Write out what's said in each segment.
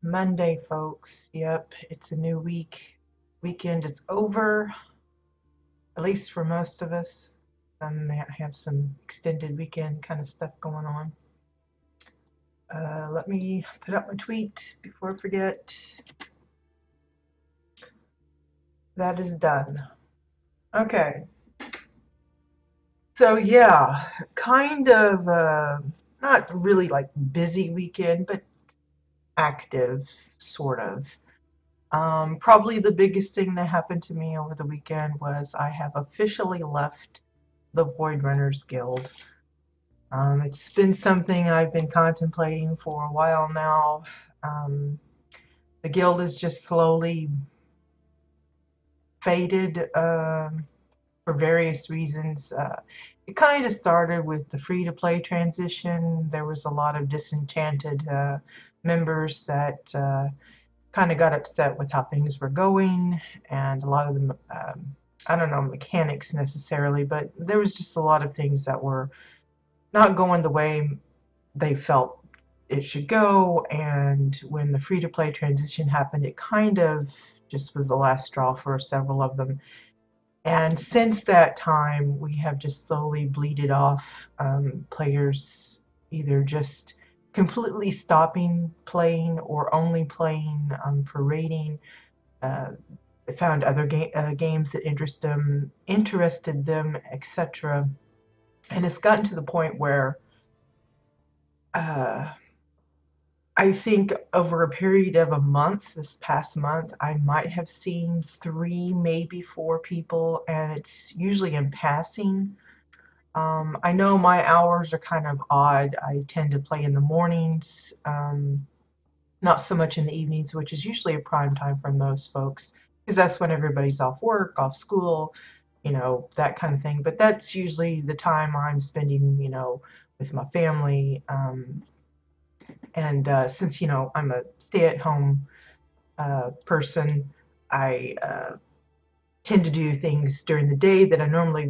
Monday, folks. Yep, it's a new week. Weekend is over, at least for most of us. Some may have some extended weekend kind of stuff going on. Let me put up my tweet before I forget. That is done. Okay. So yeah, kind of not really like busy weekend, but active, sort of. Probably the biggest thing that happened to me over the weekend was I have officially left the Void Runners Guild. It's been something I've been contemplating for a while now. Um, the guild is just slowly faded for various reasons. It kind of started with the free-to-play transition. There was a lot of disenchanted members that kind of got upset with how things were going, and a lot of them, I don't know mechanics necessarily, but there was just a lot of things that were not going the way they felt it should go. And when the free to play transition happened, it kind of just was the last straw for several of them. And since that time, we have just slowly bleeded off players either just completely stopping playing or only playing for rating. Uh, found other games that interested them, etc. And it's gotten to the point where uh, I think over a period of a month, this past month, I might have seen three, maybe four people, and it's usually in passing. I know my hours are kind of odd. I tend to play in the mornings, not so much in the evenings, which is usually a prime time for most folks, because that's when everybody's off work, off school, that kind of thing. But that's usually the time I'm spending, with my family. And since, I'm a stay-at-home person, I tend to do things during the day that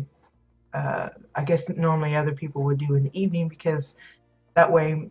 I guess normally other people would do in the evening, because that way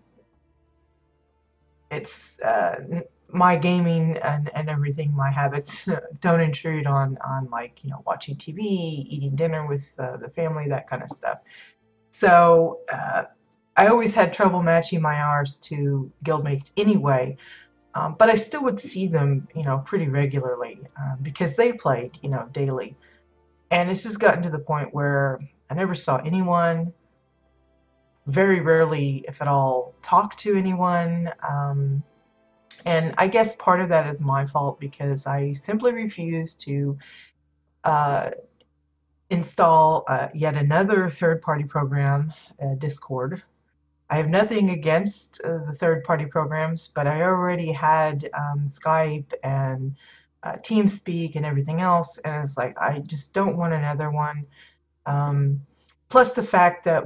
it's my gaming and everything, my habits don't intrude on like, watching TV, eating dinner with the family, that kind of stuff. So I always had trouble matching my hours to guildmates anyway, but I still would see them, pretty regularly because they played, daily. And it's just gotten to the point where I never saw anyone, very rarely, if at all, talk to anyone. And I guess part of that is my fault because I simply refuse to uh, install yet another third-party program, Discord. I have nothing against the third-party programs, but I already had Skype and TeamSpeak and everything else, and it's like I just don't want another one. Um, Plus the fact that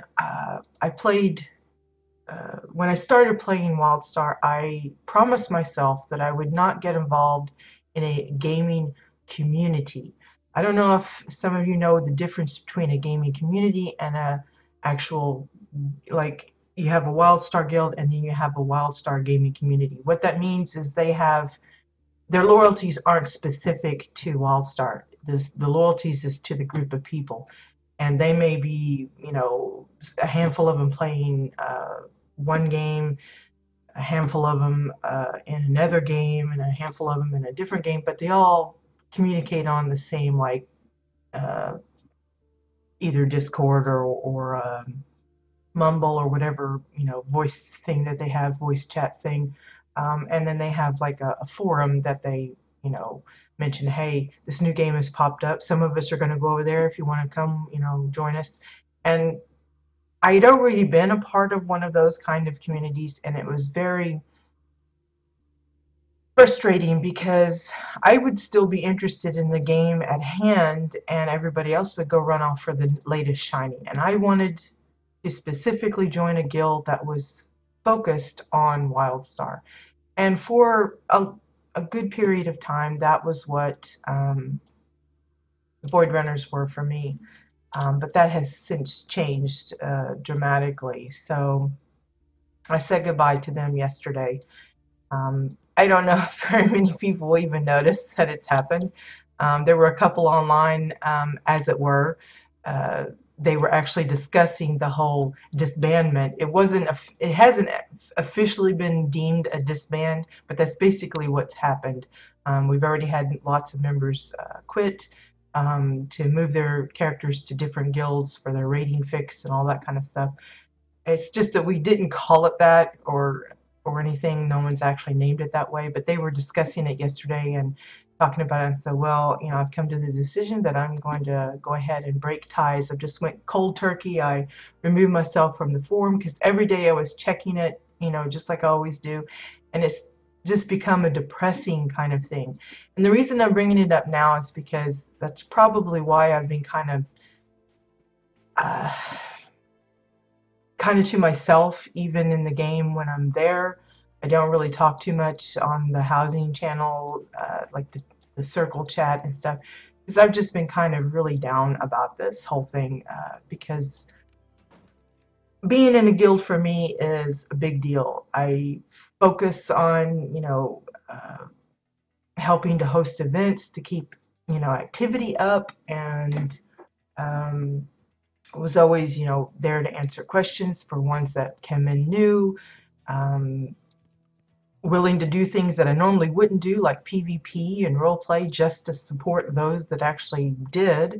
when I started playing WildStar, I promised myself that I would not get involved in a gaming community. I don't know if some of you know the difference between a gaming community and a actual, like, you have a WildStar guild and then you have a WildStar gaming community. What that means is their loyalties aren't specific to WildStar. The loyalties is to the group of people, and they may be, a handful of them playing one game, a handful of them in another game, and a handful of them in a different game, but they all communicate on the same, like, uh, either Discord or Mumble or whatever, voice thing that they have, voice chat thing. And then they have like a forum that they, mention, hey, this new game has popped up. Some of us are going to go over there if you want to come, join us. And I'd already been a part of one of those kind of communities, and it was very frustrating because I would still be interested in the game at hand, and everybody else would go run off for the latest shiny. And I wanted to specifically join a guild that was focused on WildStar. And for a good period of time, that was what the Void Runners were for me. But that has since changed dramatically. So I said goodbye to them yesterday. I don't know if very many people even noticed that it's happened. There were a couple online, as it were. Uh, they were actually discussing the whole disbandment. It hasn't officially been deemed a disband, but that's basically what's happened. We've already had lots of members quit to move their characters to different guilds for their rating fix and all that kind of stuff. It's just that we didn't call it that or anything. No one's actually named it that way, but they were discussing it yesterday and talking about it. And so, well, I've come to the decision that I'm going to go ahead and break ties. I just went cold turkey. I removed myself from the forum because every day I was checking it, just like I always do, and it's just become a depressing kind of thing. And the reason I'm bringing it up now is because that's probably why I've been uh, kind of to myself, even in the game when I'm there. I don't really talk too much on the housing channel, like the circle chat and stuff, because I've just been kind of really down about this whole thing, because being in a guild for me is a big deal. I focus on, helping to host events to keep, activity up, and um, was always, there to answer questions for ones that came in new, um, willing to do things that I normally wouldn't do, like PvP and roleplay, just to support those that actually did.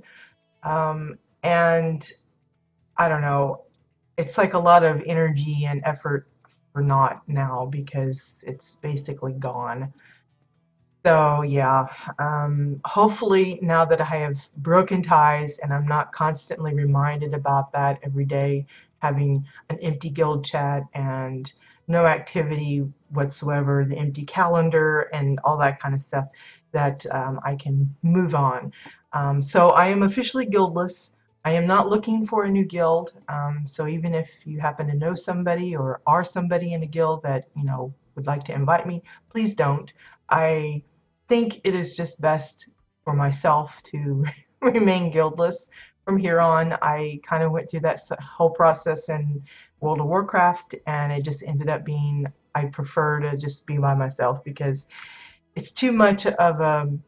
And I don't know, it's like a lot of energy and effort for naught now because it's basically gone. So yeah, hopefully now that I have broken ties and I'm not constantly reminded about that every day, having an empty guild chat and no activity whatsoever, the empty calendar and all that kind of stuff, that I can move on. So I am officially guildless. I am not looking for a new guild. So even if you happen to know somebody or are somebody in a guild that, would like to invite me, please don't. I think it is just best for myself to remain guildless from here on. I kind of went through that whole process in World of Warcraft, and it just ended up being I prefer to just be by myself because it's too much of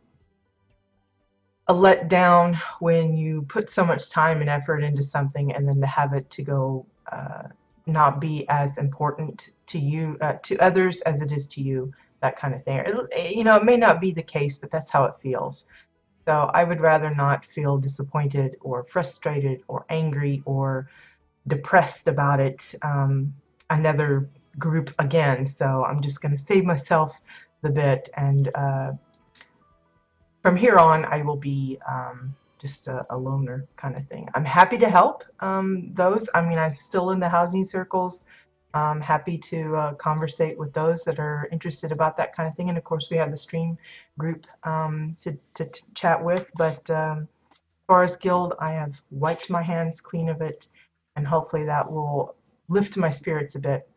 a letdown when you put so much time and effort into something and then to have it to go not be as important to you, to others as it is to you, that kind of thing. It may not be the case, but that's how it feels. So I would rather not feel disappointed or frustrated or angry or depressed about it, another group again. So I'm just going to save myself the bit, and from here on, I will be just a loner kind of thing. I'm happy to help those. I mean, I'm still in the housing circles. I'm happy to conversate with those that are interested about that kind of thing. And of course, we have the stream group to chat with. But as far as guild, I have wiped my hands clean of it, and hopefully that will lift my spirits a bit.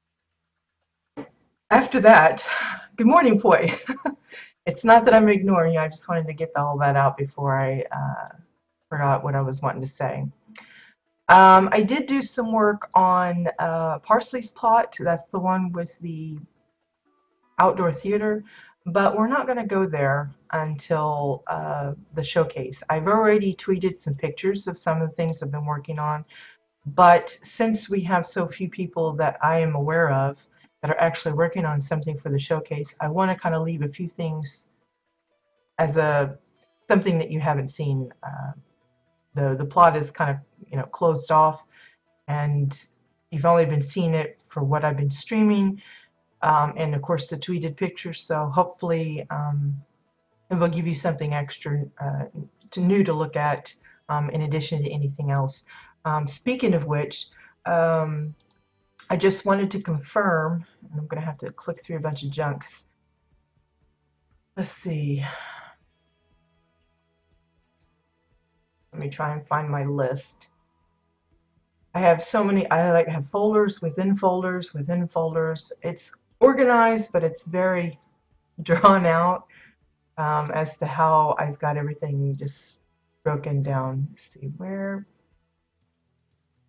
After that, good morning, Poi. It's not that I'm ignoring you. I just wanted to get all that out before I forgot what I was wanting to say. I did do some work on Parsley's plot. That's the one with the outdoor theater, but we're not going to go there until the showcase. I've already tweeted some pictures of some of the things I've been working on, but since we have so few people that I am aware of that are actually working on something for the showcase, I want to kind of leave a few things as something that you haven't seen. The plot is kind of closed off, and you've only been seeing it for what I've been streaming, and of course the tweeted pictures. So hopefully it will give you something extra new to look at, in addition to anything else. Speaking of which, I just wanted to confirm, and I'm going to have to click through a bunch of junk. Let's see. Let me try and find my list. I have so many, I have folders within folders within folders. It's organized, but it's very drawn out as to how I've got everything just broken down. Let's see where.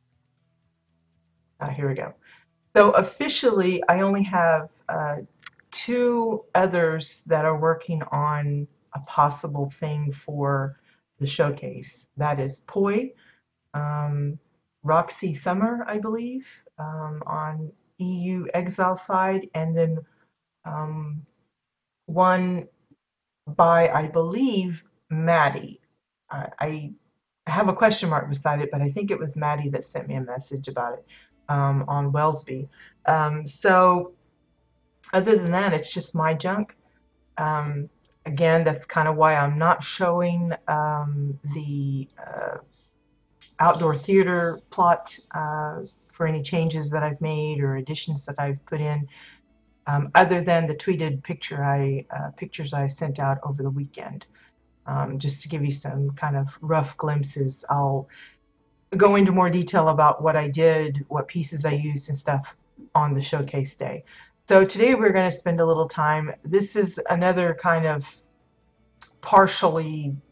Here we go. So officially, I only have two others that are working on a possible thing for the showcase. That is Poi, um, Roxy Summer, I believe, on EU Exile side, and then um, one by, I believe, Maddie. I have a question mark beside it, but I think it was Maddie that sent me a message about it on Wellsby. So other than that, it's just my junk. Um, Again, that's kind of why I'm not showing the outdoor theater plot for any changes that I've made or additions that I've put in, other than the tweeted pictures I sent out over the weekend. Just to give you some kind of rough glimpses. I'll go into more detail about what I did, what pieces I used and stuff on the showcase day. So today we're going to spend a little time. This is another kind of partially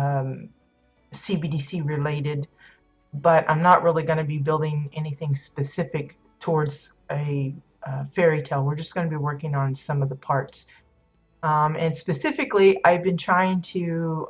CBDC related, but I'm not really going to be building anything specific towards a fairy tale. We're just going to be working on some of the parts. And specifically, I've been trying to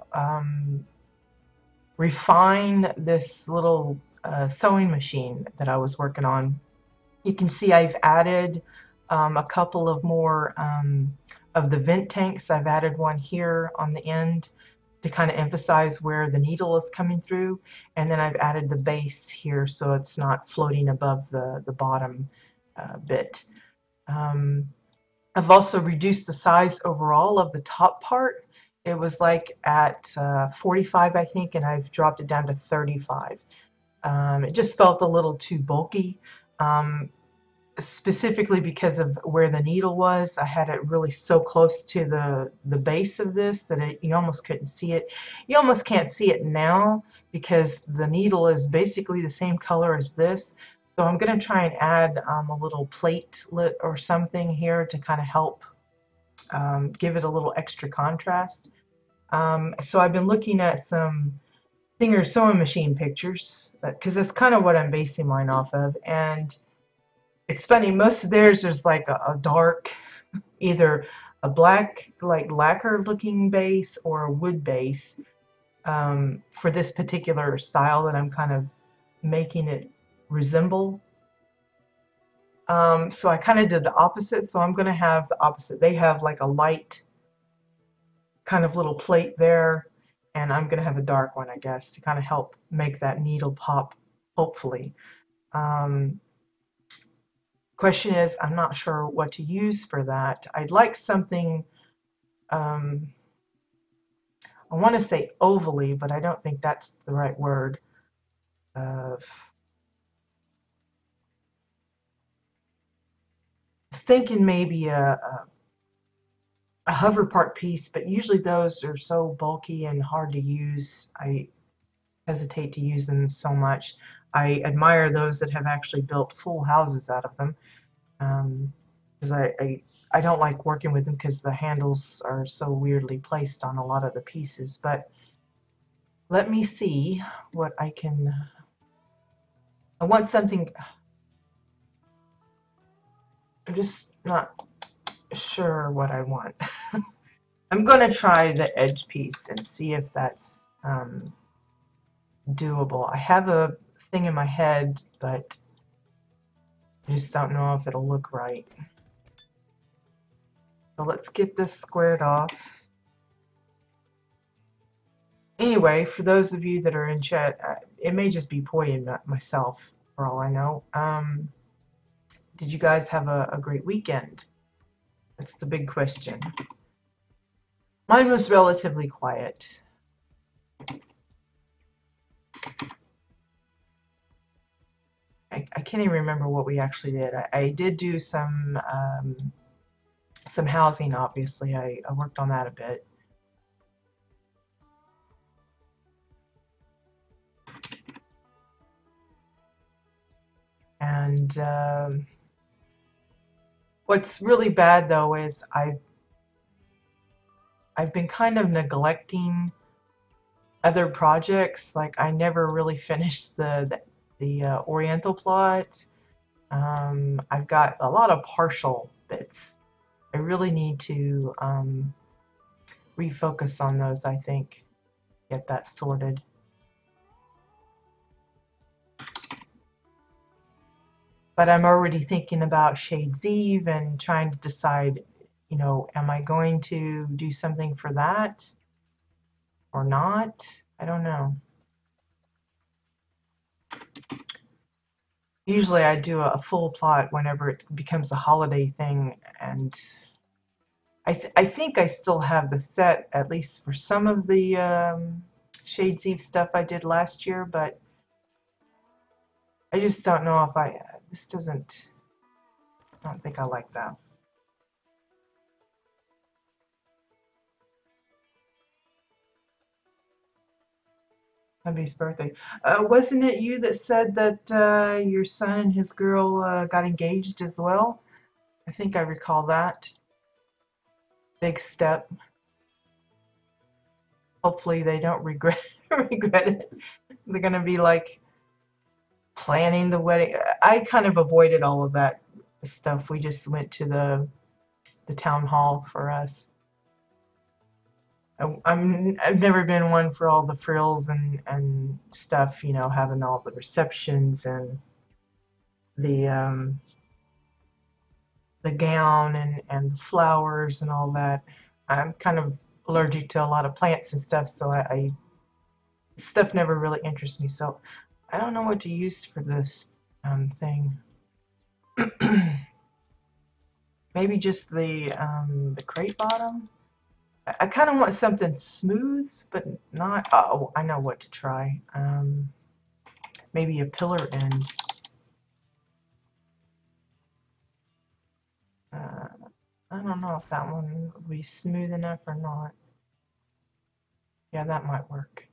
refine this little sewing machine that I was working on. You can see I've added a couple of more of the vent tanks. I've added one here on the end to kind of emphasize where the needle is coming through, and then I've added the base here so it's not floating above the bottom bit. I've also reduced the size overall of the top part. It was like at 45, I think, and I've dropped it down to 35. It just felt a little too bulky, specifically because of where the needle was. I had it really so close to the base of this that you almost couldn't see it. You almost can't see it now because the needle is basically the same color as this. So I'm going to try and add a little platelet or something here to kind of help give it a little extra contrast. So I've been looking at some Singer sewing machine pictures because that's kind of what I'm basing mine off of. And it's funny, most of theirs is like a dark, either a black, like lacquer looking base or a wood base for this particular style that I'm kind of making it resemble. So I kind of did the opposite. So I'm going to have the opposite. They have like a light kind of little plate there, and I'm going to have a dark one, I guess, to kind of help make that needle pop, hopefully. Question is, I'm not sure what to use for that. I'd like something, I want to say ovally, but I don't think that's the right word. I was thinking maybe a hover part piece, but usually those are so bulky and hard to use. I hesitate to use them so much. I admire those that have actually built full houses out of them, because I don't like working with them because the handles are so weirdly placed on a lot of the pieces. But let me see what I can. I want something. I'm just not sure what I want. I'm going to try the edge piece and see if that's doable. I have a thing in my head, but I just don't know if it'll look right. So let's get this squared off. Anyway, for those of you that are in chat, it may just be Poi and not myself, for all I know. Did you guys have a great weekend? That's the big question. Mine was relatively quiet. I can't even remember what we actually did. I did do some housing, obviously. I worked on that a bit. And what's really bad though is I've been kind of neglecting other projects. Like I never really finished the Oriental plot. I've got a lot of partial bits. I really need to refocus on those, I think, get that sorted. But I'm already thinking about Shades Eve and trying to decide, am I going to do something for that or not? I don't know. Usually I do a full plot whenever it becomes a holiday thing, and I think I still have the set, at least for some of the Shades Eve stuff I did last year, but I just don't know if this doesn't, I don't think I like that. Somebody's birthday. Wasn't it you that said that your son and his girl got engaged as well? I think I recall that. Big step. Hopefully they don't regret regret it. They're gonna be like planning the wedding. I kind of avoided all of that stuff. We just went to the town hall for us. I've never been one for all the frills and stuff, having all the receptions and the the gown and the flowers and all that. I'm kind of allergic to a lot of plants and stuff, so I stuff never really interests me. So I don't know what to use for this thing. Maybe just the crate bottom. I kind of want something smooth, but not. Oh, I know what to try. Maybe a pillar end. Uh, I don't know if that one will be smooth enough or not. Yeah, that might work.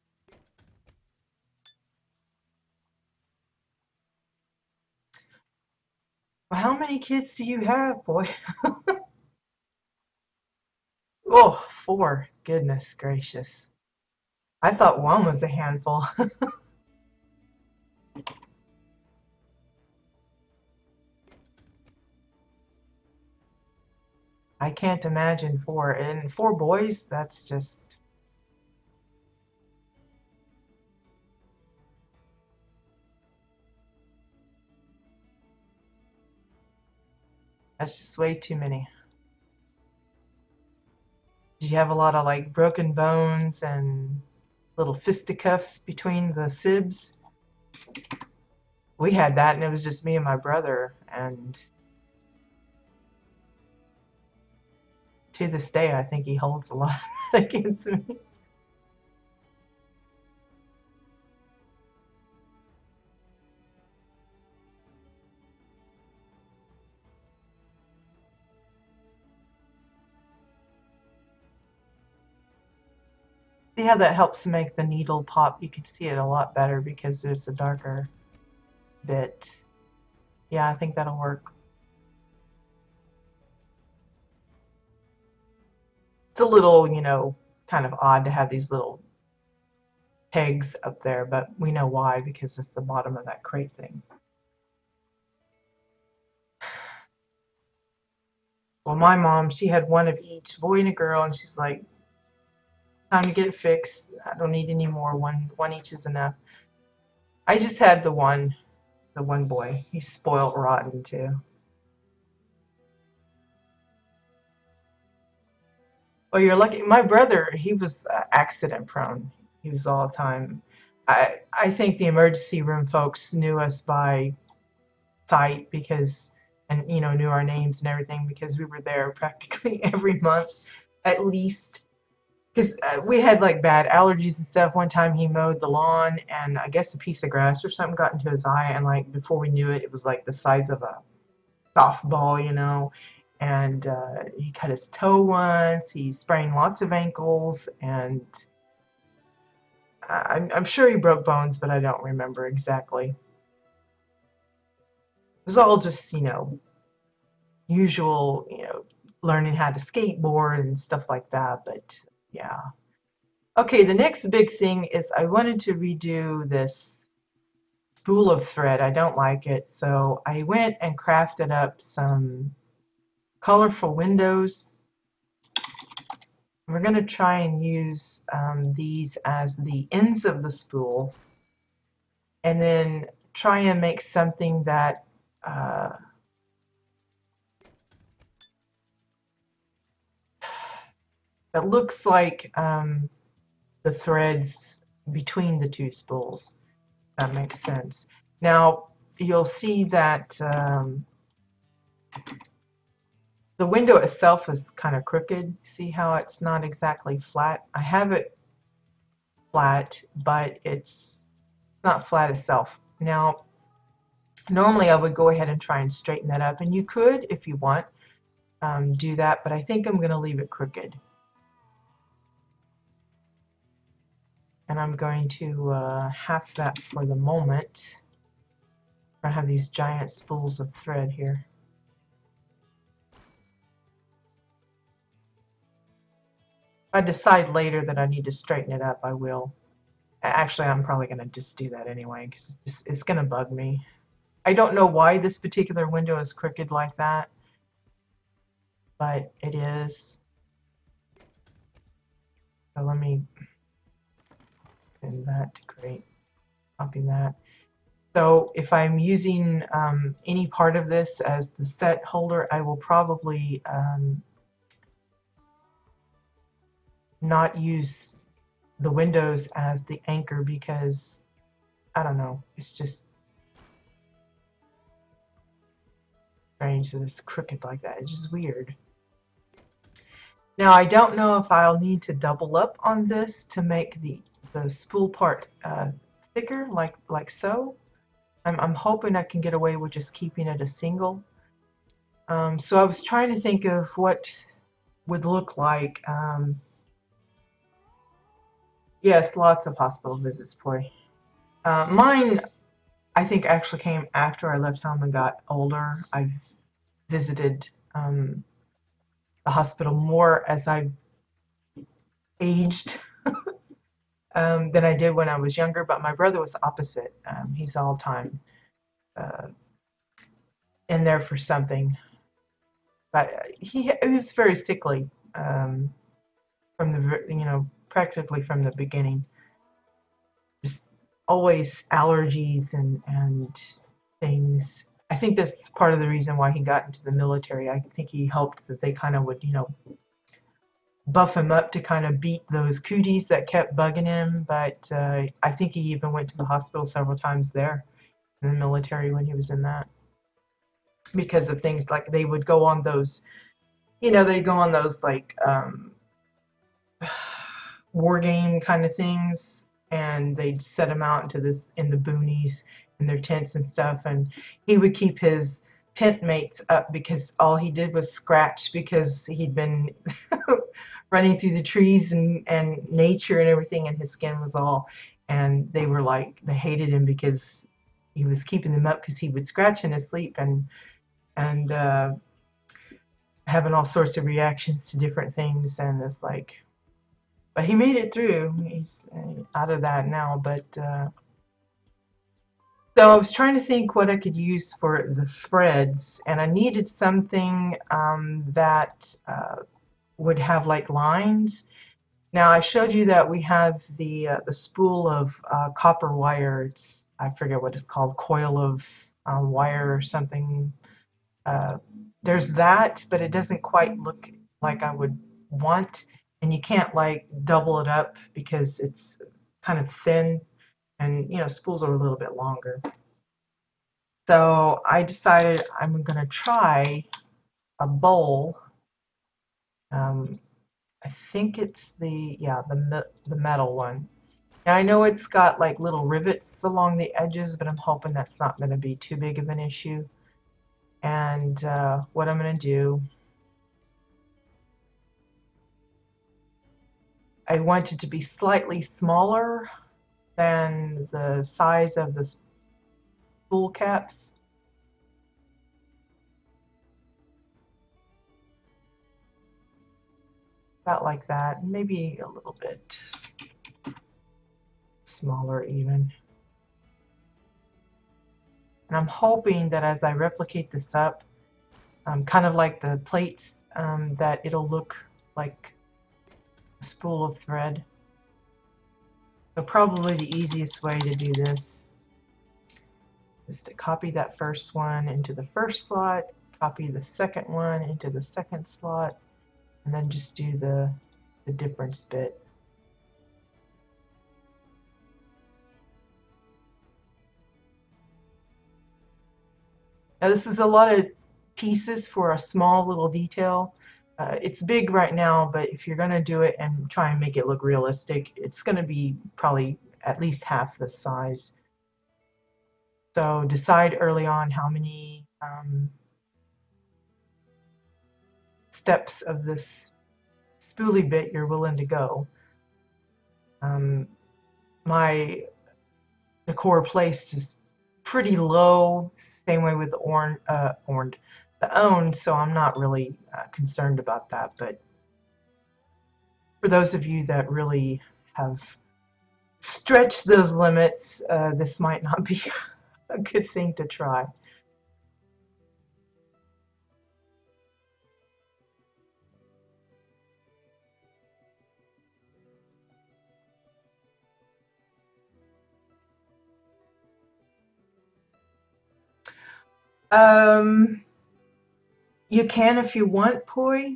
Well, how many kids do you have, boy? Oh, four. Goodness gracious. I thought one was a handful. I can't imagine four. And four boys, that's just way too many. Did you have a lot of like broken bones and little fisticuffs between the sibs? We had that, and it was just me and my brother. And to this day, I think he holds a lot against me. See how that helps make the needle pop? You can see it a lot better because there's a darker bit. Yeah, I think that'll work. It's a little, kind of odd to have these little pegs up there, but we know why because it's the bottom of that crate thing. Well, my mom, she had one of each, boy and a girl, and she's like, time to get it fixed. I don't need any more. One each is enough. I just had the one boy. He's spoiled rotten too. Oh, you're lucky. My brother, he was accident prone. He was all the time. I think the emergency room folks knew us by sight because, and knew our names and everything because we were there practically every month at least. Because we had like bad allergies and stuff. One time he mowed the lawn and I guess a piece of grass or something got into his eye, and like before we knew it, it was like the size of a softball. And he cut his toe once. He sprained lots of ankles, and I'm sure he broke bones, but I don't remember exactly. It was all just, usual, learning how to skateboard and stuff like that. But yeah. Okay, the next big thing is I wanted to redo this spool of thread. I don't like it, so I went and crafted up some colorful windows. We're going to try and use these as the ends of the spool, and then try and make something that uh, that looks like the threads between the two spools. That makes sense. Now you'll see that the window itself is kind of crooked. See how it's not exactly flat? I have it flat, but it's not flat itself. Now, normally I would go ahead and try and straighten that up, and you could, if you want, do that, but I think I'm going to leave it crooked. And I'm going to half that for the moment. I have these giant spools of thread here. If I decide later that I need to straighten it up, I will. Actually, I'm probably going to just do that anyway, because it's going to bug me. I don't know why this particular window is crooked like that, but it is. So let me send that. Great. Copy that. So if I'm using any part of this as the set holder, I will probably not use the windows as the anchor, because I don't know, it's just strange that it's crooked like that. It's just weird. Now I don't know if I'll need to double up on this to make the spool part thicker, like so. I'm hoping I can get away with just keeping it a single. So I was trying to think of what would look like. Yes, lots of hospital visits, boy. Mine, I think, actually came after I left home and got older. I've visited the hospital more as I aged than I did when I was younger, but my brother was opposite. He's all time in there for something. But he was very sickly from the, practically from the beginning. Just always allergies and things. I think that's part of the reason why he got into the military. I think he hoped that they kind of would, buff him up to kind of beat those cooties that kept bugging him. But I think he even went to the hospital several times there in the military when he was in that, because of things like they would go on those, they go on those like war game kind of things, and they'd set him out into this in the boonies in their tents and stuff, and he would keep his tent mates up because all he did was scratch, because he'd been running through the trees and nature and everything, and his skin was all, and they were like, they hated him because he was keeping them up, because he would scratch in his sleep and having all sorts of reactions to different things, and it's like, but he made it through. He's out of that now, but so I was trying to think what I could use for the threads, and I needed something that would have like lines. Now I showed you that we have the spool of copper wire. It's, I forget what it's called, coil of wire or something. There's that, but it doesn't quite look like I would want, and you can't like double it up because it's kind of thin, and spools are a little bit longer. So I decided I'm gonna try a bowl. I think it's the metal one. Now I know it's got like little rivets along the edges, but I'm hoping that's not going to be too big of an issue. And what I'm going to do, I want it to be slightly smaller than the size of the spool caps. About like that, maybe a little bit smaller even. And I'm hoping that as I replicate this up, kind of like the plates, that it'll look like a spool of thread. So probably the easiest way to do this is to copy that first one into the first slot, copy the second one into the second slot, and then just do the difference bit. Now this is a lot of pieces for a small little detail. It's big right now, but if you're going to do it and try and make it look realistic, it's going to be probably at least half the size. So decide early on how many steps of this spoolie bit you're willing to go. My decor place is pretty low, same way with the owned, so I'm not really concerned about that. But for those of you that really have stretched those limits, this might not be a good thing to try. You can if you want, Poi.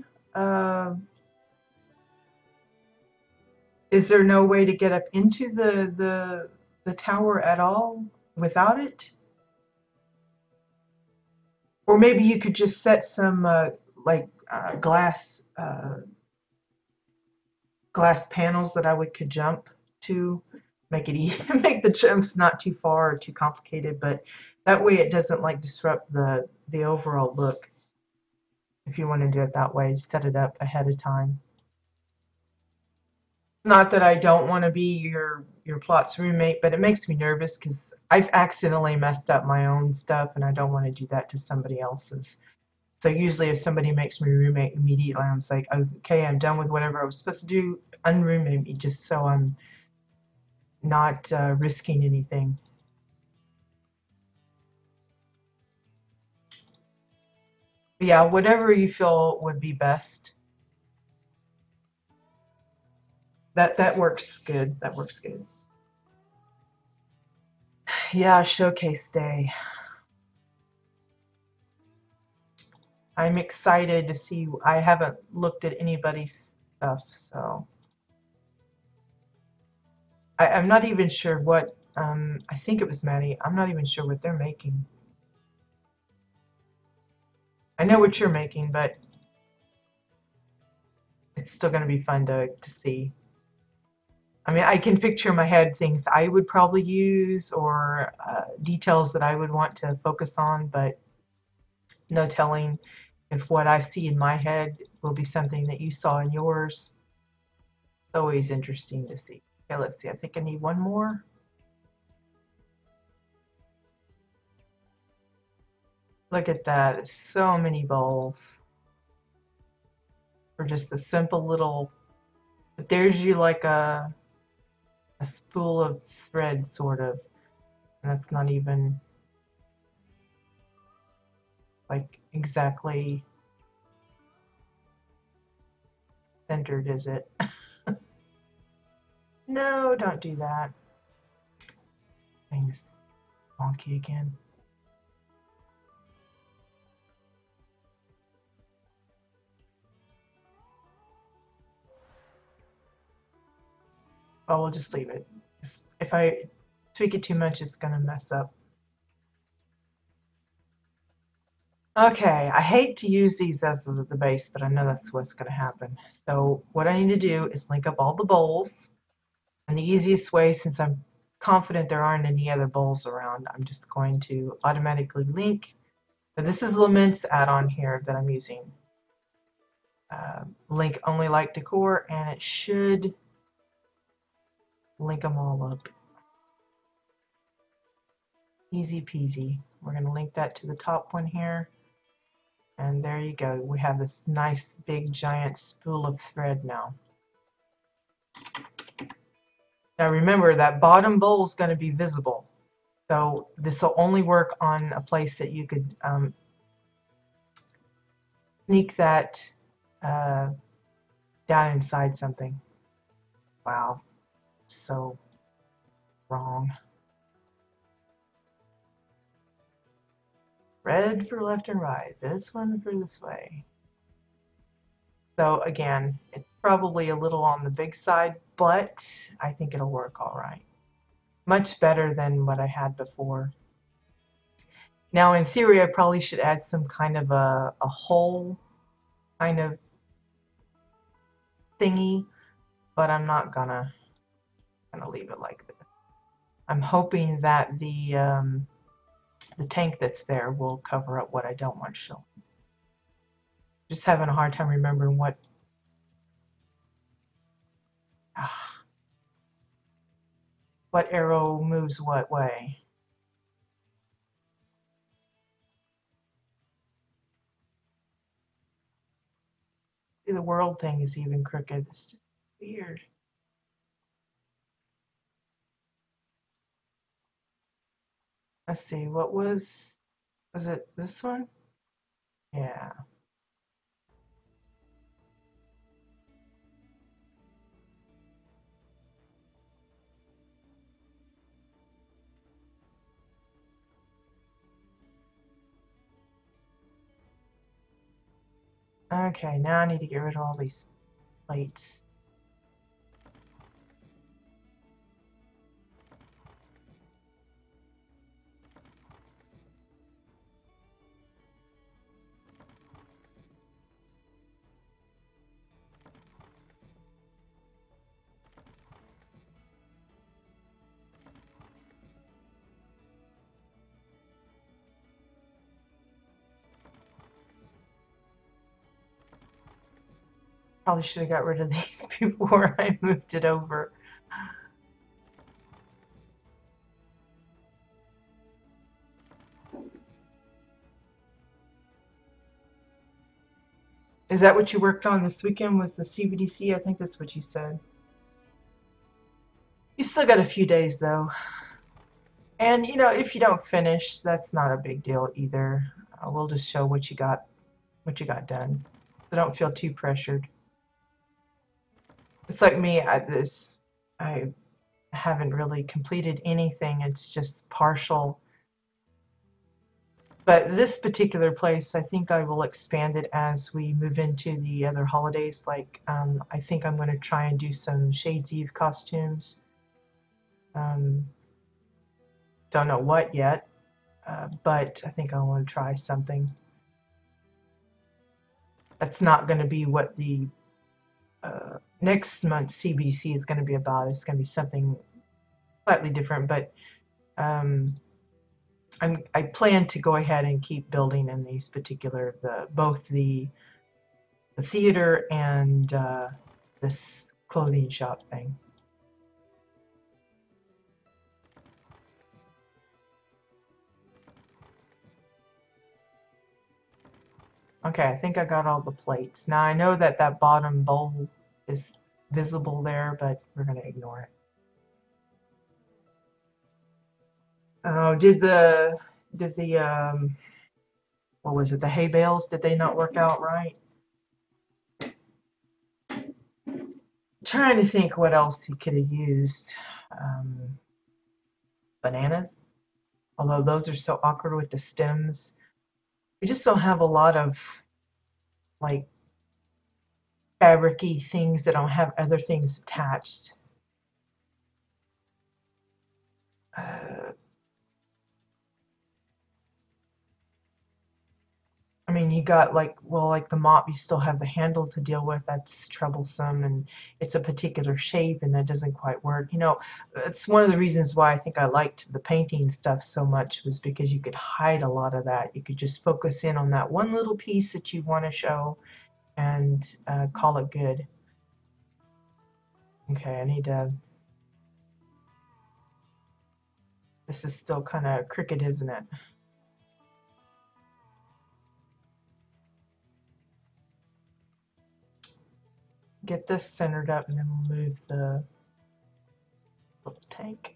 Is there no way to get up into the tower at all without it? Or maybe you could just set some like glass panels that I could jump to make it easy, make the jumps not too far or too complicated, but that way it doesn't like disrupt the overall look. If you want to do it that way, set it up ahead of time. Not that I don't want to be your plot's roommate, but it makes me nervous because I've accidentally messed up my own stuff and I don't want to do that to somebody else's. So usually if somebody makes me roommate immediately, I'm like, okay, I'm done with whatever I was supposed to do, unroommate me just so I'm not risking anything. But yeah, whatever you feel would be best. That works good. That works good. Yeah, showcase day. I'm excited to see. I haven't looked at anybody's stuff, so I'm not even sure what. I think it was Maddie. I'm not even sure what they're making. I know what you're making, but it's still going to be fun to see. I mean, I can picture in my head things I would probably use or details that I would want to focus on, but no telling if what I see in my head will be something that you saw in yours. It's always interesting to see. Okay, let's see. I think I need one more. Look at that. So many bowls for just a simple little. But there's you like a spool of thread, sort of. And that's not even like exactly centered, is it? No, don't do that. Thing's wonky again. Oh, we'll just leave it. If I tweak it too much, it's gonna mess up. Okay, I hate to use these as the base, but I know that's what's gonna happen. So what I need to do is link up all the bowls. And the easiest way, since I'm confident there aren't any other bowls around, I'm just going to automatically link. So this is Lament's add-on here that I'm using. Link only like decor, and it should link them all up. Easy peasy. We're going to link that to the top one here. And there you go. We have this nice big giant spool of thread now. Now remember that bottom bowl is going to be visible. So this will only work on a place that you could sneak that uh, down inside something. Wow, so wrong. Red for left and right. This one for this way. So again, it's probably a little on the big side, but I think it'll work all right. Much better than what I had before. Now, in theory, I probably should add some kind of a hole kind of thingy, but I'm not gonna leave it like this. I'm hoping that the tank that's there will cover up what I don't want shown. Just having a hard time remembering what arrow moves what way. See, the world thing is even crooked. It's just weird. Let's see, was it this one? Yeah. Okay, now I need to get rid of all these plates. Probably should have got rid of these before I moved it over. Is that what you worked on this weekend? Was the CBDC? I think that's what you said. You still got a few days though. And you know, if you don't finish, that's not a big deal either. We'll just show what you got done. So don't feel too pressured. It's like me at this. I haven't really completed anything. It's just partial. But this particular place, I think I will expand it as we move into the other holidays. Like, I think I'm going to try and do some Shades Eve costumes. Um, don't know what yet, but I think I want to try something. That's not going to be what the next month's CBC is going to be about. It's going to be something slightly different, but um, I plan to go ahead and keep building in these particular both the theater and this clothing shop thing. Okay, I think I got all the plates. Now I know that that bottom bowl is visible there, but we're going to ignore it. Oh, did the what was it? The hay bales? Did they not work out right? Trying to think what else he could have used. Um, Bananas, although those are so awkward with the stems. We just don't have a lot of like fabricy things that don't have other things attached. Uh, I mean, you got like, well, like the mop, you still have the handle to deal with. That's troublesome, and it's a particular shape, and that doesn't quite work. You know, it's one of the reasons why I think I liked the painting stuff so much was because you could hide a lot of that. You could just focus in on that one little piece that you want to show and call it good. Okay, I need to. This is still kind of crooked, isn't it? Get this centered up, and then we'll move the little tank.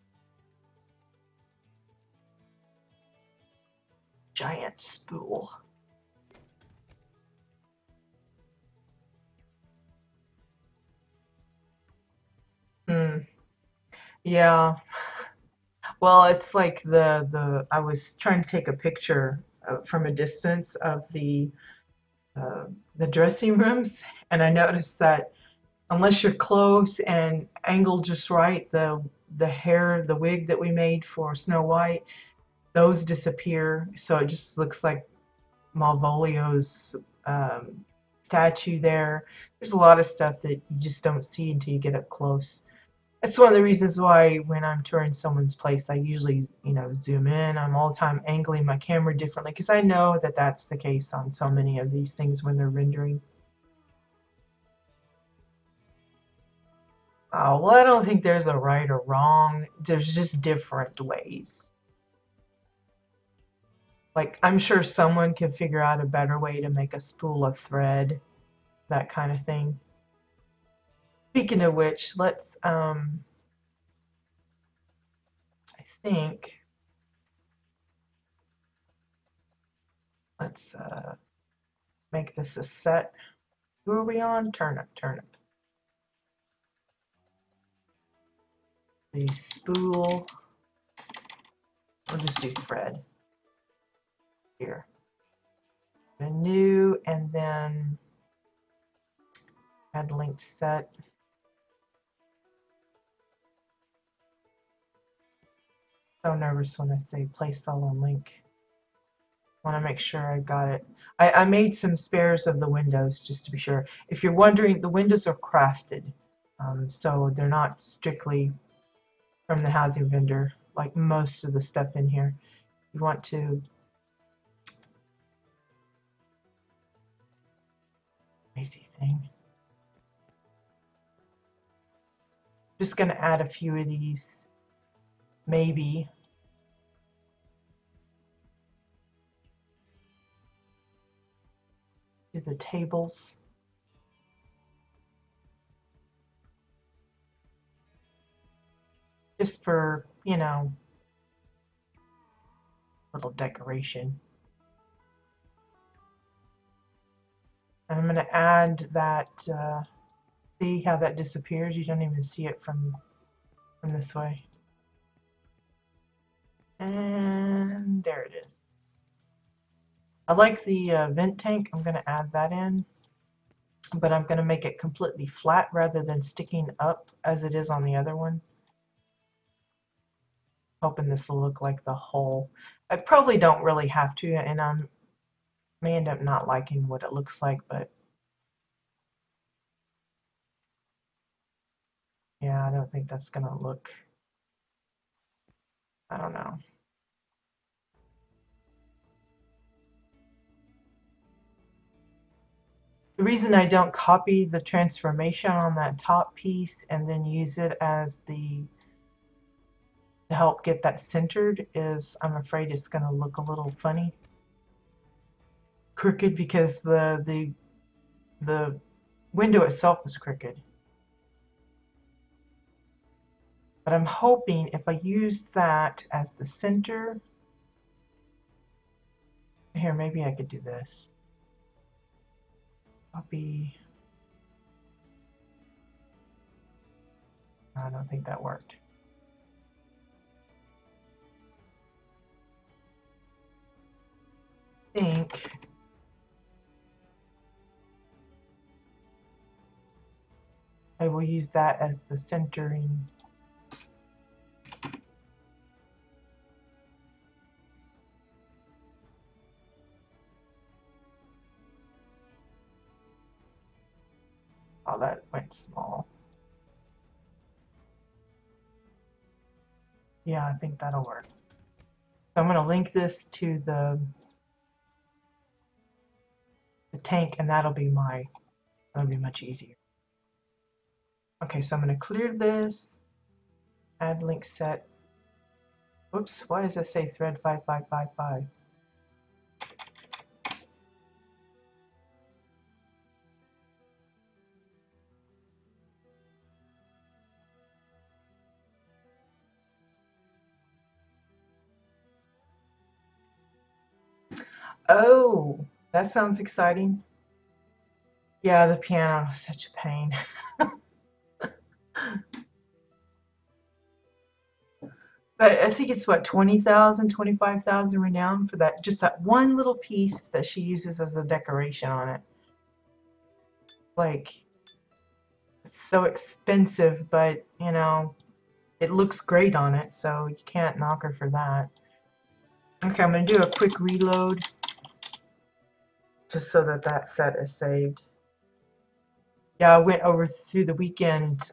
Giant spool. Yeah. Well, it's like the I was trying to take a picture from a distance of uh, the dressing rooms, and I noticed that unless you're close and angled just right, the hair, the wig that we made for Snow White, those disappear. So it just looks like Malvolio's um, statue there. There's a lot of stuff that you just don't see until you get up close. That's one of the reasons why when I'm touring someone's place, I usually, zoom in. I'm all the time angling my camera differently because I know that that's the case on so many of these things when they're rendering. Well, I don't think there's a right or wrong. There's just different ways. Like, I'm sure someone can figure out a better way to make a spool of thread, that kind of thing. Speaking of which, I think, let's make this a set. Who are we on? Turnip, turnip. The spool, we'll just do thread here. A new, and then add linked set. So nervous when I say place all on link. Want to make sure I got it. I made some spares of the windows just to be sure. If you're wondering, the windows are crafted, so they're not strictly from the housing vendor like most of the stuff in here. You want to, crazy thing. Just going to add a few of these, maybe. To the tables. Just for, little decoration. And I'm going to add that, see how that disappears? You don't even see it from this way. And there it is. I like the vent tank. I'm going to add that in, but I'm going to make it completely flat rather than sticking up as it is on the other one. Hoping this will look like the hole. I probably don't really have to, and I may end up not liking what it looks like, but yeah, I don't think that's going to look, I don't know. The reason I don't copy the transformation on that top piece and then use it as to help get that centered is I'm afraid it's going to look a little funny, crooked, because the window itself is crooked. But I'm hoping if I use that as the center, here, maybe I could do this. Copy. I don't think that worked. I think I will use that as the centering. Oh, that went small. Yeah, I think that'll work. So I'm going to link this to the tank, and that'll be much easier. Okay, so I'm going to clear this, add link set. Whoops, why does it say thread 5555? Oh, that sounds exciting. Yeah, the piano is such a pain. But I think it's what, 20,000, 25,000 renowned for that, just that one little piece that she uses as a decoration on it. Like, it's so expensive, but you know, it looks great on it, so you can't knock her for that. Okay, I'm gonna do a quick reload just so that that set is saved. Yeah, I went over through the weekend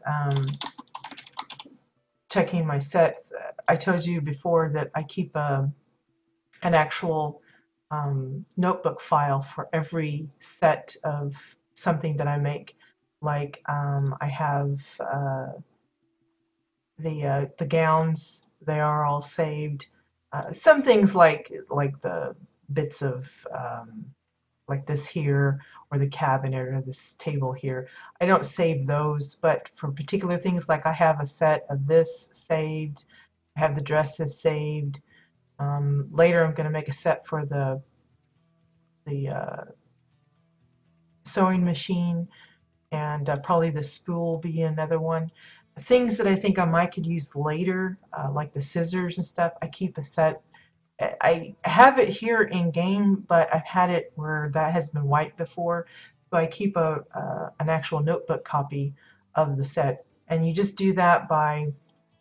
checking my sets. I told you before that I keep an actual notebook file for every set of something that I make. Like I have the gowns; they are all saved. Some things like the bits of like this here or the cabinet or this table here. I don't save those, but for particular things like I have a set of this saved, I have the dresses saved. Later I'm going to make a set for the sewing machine, and probably the spool will be another one. Things that I think I might could use later, like the scissors and stuff, I keep a set. I have it here in game, but I've had it where that has been wiped before, so I keep a an actual notebook copy of the set. And you just do that by,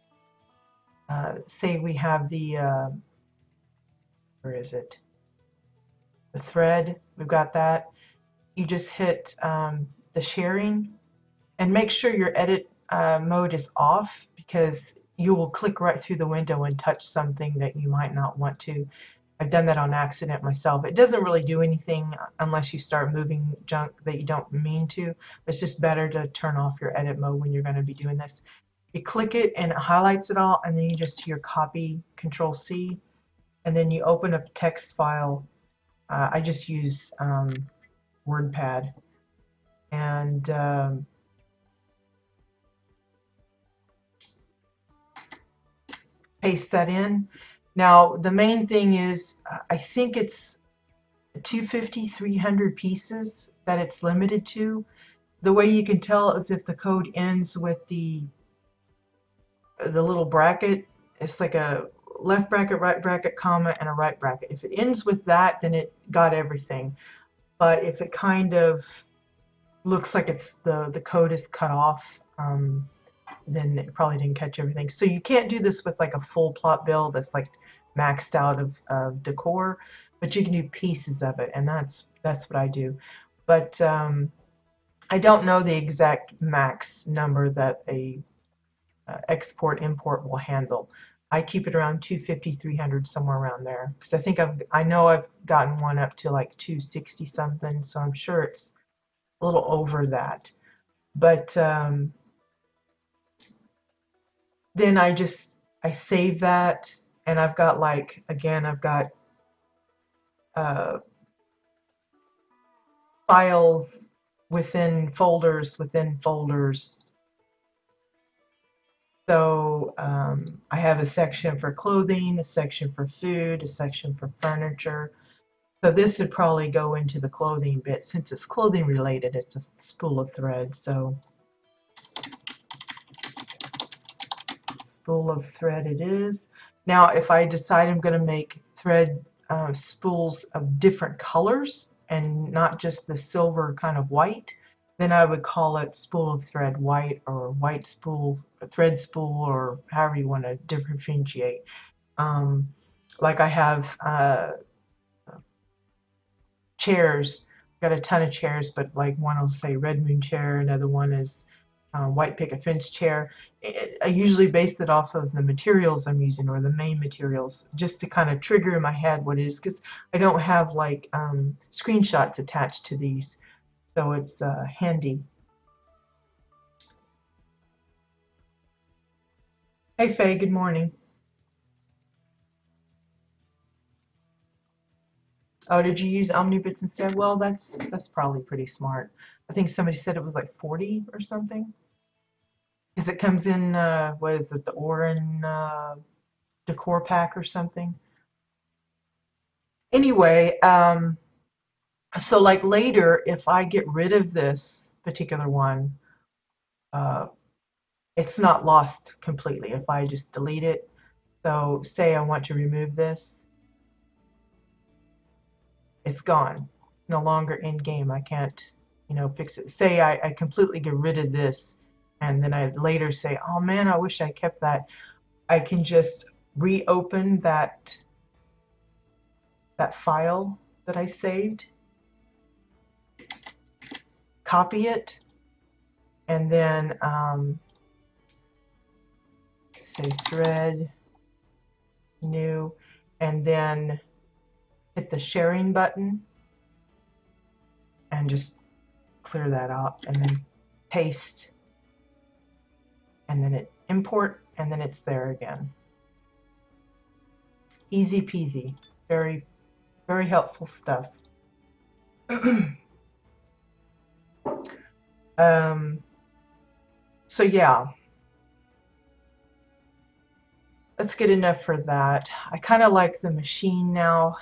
say we have the, where is it? The thread, we've got that. You just hit the sharing and make sure your edit mode is off, because you will click right through the window and touch something that you might not want to. I've done that on accident myself. It doesn't really do anything unless you start moving junk that you don't mean to. It's just better to turn off your edit mode when you're going to be doing this. You click it and it highlights it all, and then you just do your copy, Control C, and then you open a text file. I just use WordPad, and paste that in. Now, the main thing is, I think it's 250, 300 pieces that it's limited to. The way you can tell is if the code ends with the little bracket. It's like a left bracket, right bracket, comma, and a right bracket. If it ends with that, then it got everything. But if it kind of looks like it's the code is cut off, then it probably didn't catch everything. So you can't do this with like a full plot build that's like maxed out of decor, but you can do pieces of it, and that's what I do. But I don't know the exact max number that a export import will handle. I keep it around 250, 300, somewhere around there, because I know I've gotten one up to like 260 something, so I'm sure it's a little over that. But then I save that, and I've got, like, again, I've got uh, files within folders. So I have a section for clothing, a section for food, a section for furniture. So this would probably go into the clothing bit. Since it's clothing related, it's a spool of thread. So spool of thread it is. Now, if I decide I'm going to make thread spools of different colors and not just the silver kind of white, then I would call it spool of thread white, or white spool, thread spool, or however you want to differentiate. Um, like I have chairs, got a ton of chairs, but like one will say red moon chair, another one is white picket fence chair. I usually base it off of the materials I'm using, or the main materials, just to kind of trigger in my head what it is, because I don't have like screenshots attached to these, so it's handy. Hey Faye, good morning. Oh, did you use Omnibits instead? Well, that's probably pretty smart. I think somebody said it was like 40 or something. Because it comes in, what is it, the Orin decor pack or something. Anyway, so like later, if I get rid of this particular one, uh, it's not lost completely. If I just delete it, So say I want to remove this, it's gone. No longer in game. I can't, fix it. Say I completely get rid of this and then I later say, oh man, I wish I kept that. I can just reopen that file that I saved, copy it, and then say thread, new, and then hit the sharing button and just clear that out and then paste and then it import and then it's there again. Easy peasy. Very, very helpful stuff. So yeah, let's get enough for that. I kind of like the machine now.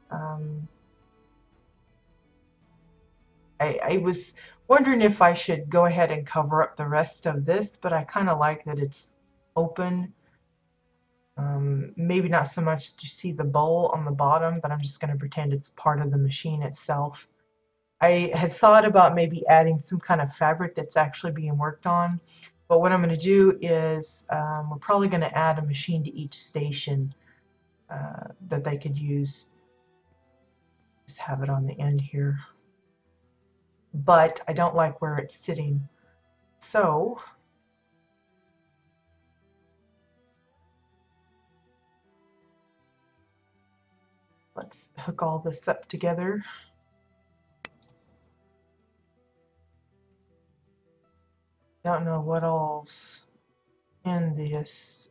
I was wondering if I should go ahead and cover up the rest of this, but I kind of like that it's open. Maybe not so much to see the bowl on the bottom, but I'm just going to pretend it's part of the machine itself. I had thought about maybe adding some kind of fabric that's actually being worked on, but what I'm going to do is we're probably going to add a machine to each station that they could use. Just have it on the end here. But I don't like where it's sitting. So let's hook all this up together. Don't know what all's in this.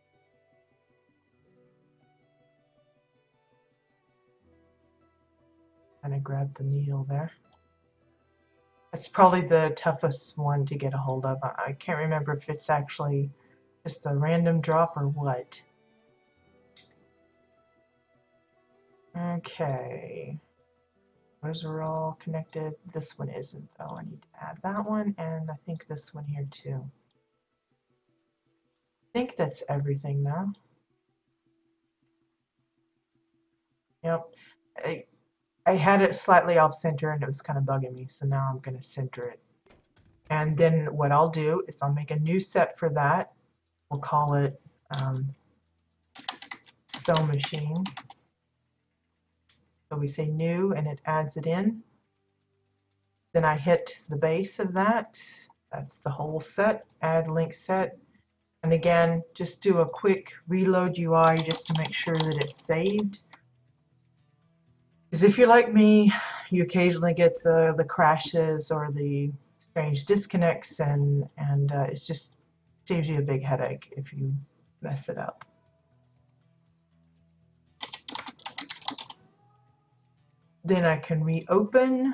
Kind of grab the needle there. It's probably the toughest one to get a hold of. I can't remember if it's actually just a random drop or what. Okay. Those are all connected. This one isn't though. I need to add that one and I think this one here too. I think that's everything now. Yep. I had it slightly off center and it was kind of bugging me, so now I'm going to center it. And then what I'll do is I'll make a new set for that. We'll call it sew machine. So we say new and it adds it in. Then I hit the base of that. That's the whole set, add link set. And again, just do a quick reload UI just to make sure that it's saved. Because if you're like me, you occasionally get the crashes or the strange disconnects, and it just saves you a big headache if you mess it up. Then I can reopen,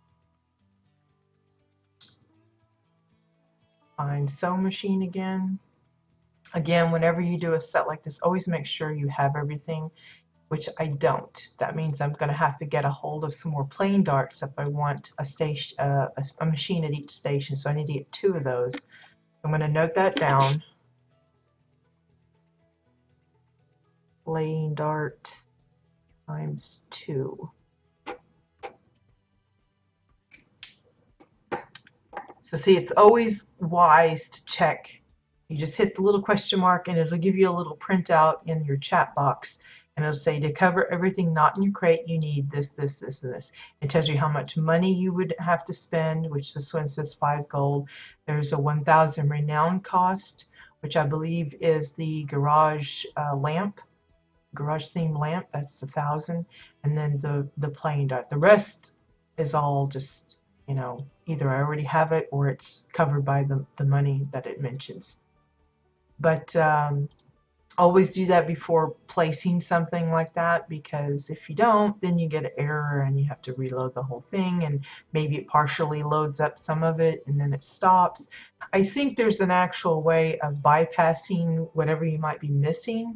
find sew machine again. Again, whenever you do a set like this, always make sure you have everything, which I don't. That means I'm going to have to get a hold of some more plain darts if I want a station, a machine at each station. So I need to get 2 of those. I'm going to note that down. Plain dart times 2. So see, it's always wise to check. You just hit the little question mark and it'll give you a little printout in your chat box. And it'll say to cover everything not in your crate, you need this, this, this, and this. It tells you how much money you would have to spend, which this one says 5 gold. There's a 1,000 renown cost, which I believe is the garage lamp, garage theme lamp. That's the 1,000. And then the plain dart. The rest is all just, either I already have it or it's covered by the money that it mentions. But always do that before placing something like that, because if you don't, then you get an error and you have to reload the whole thing, and maybe it partially loads up some of it and then it stops. I think there's an actual way of bypassing whatever you might be missing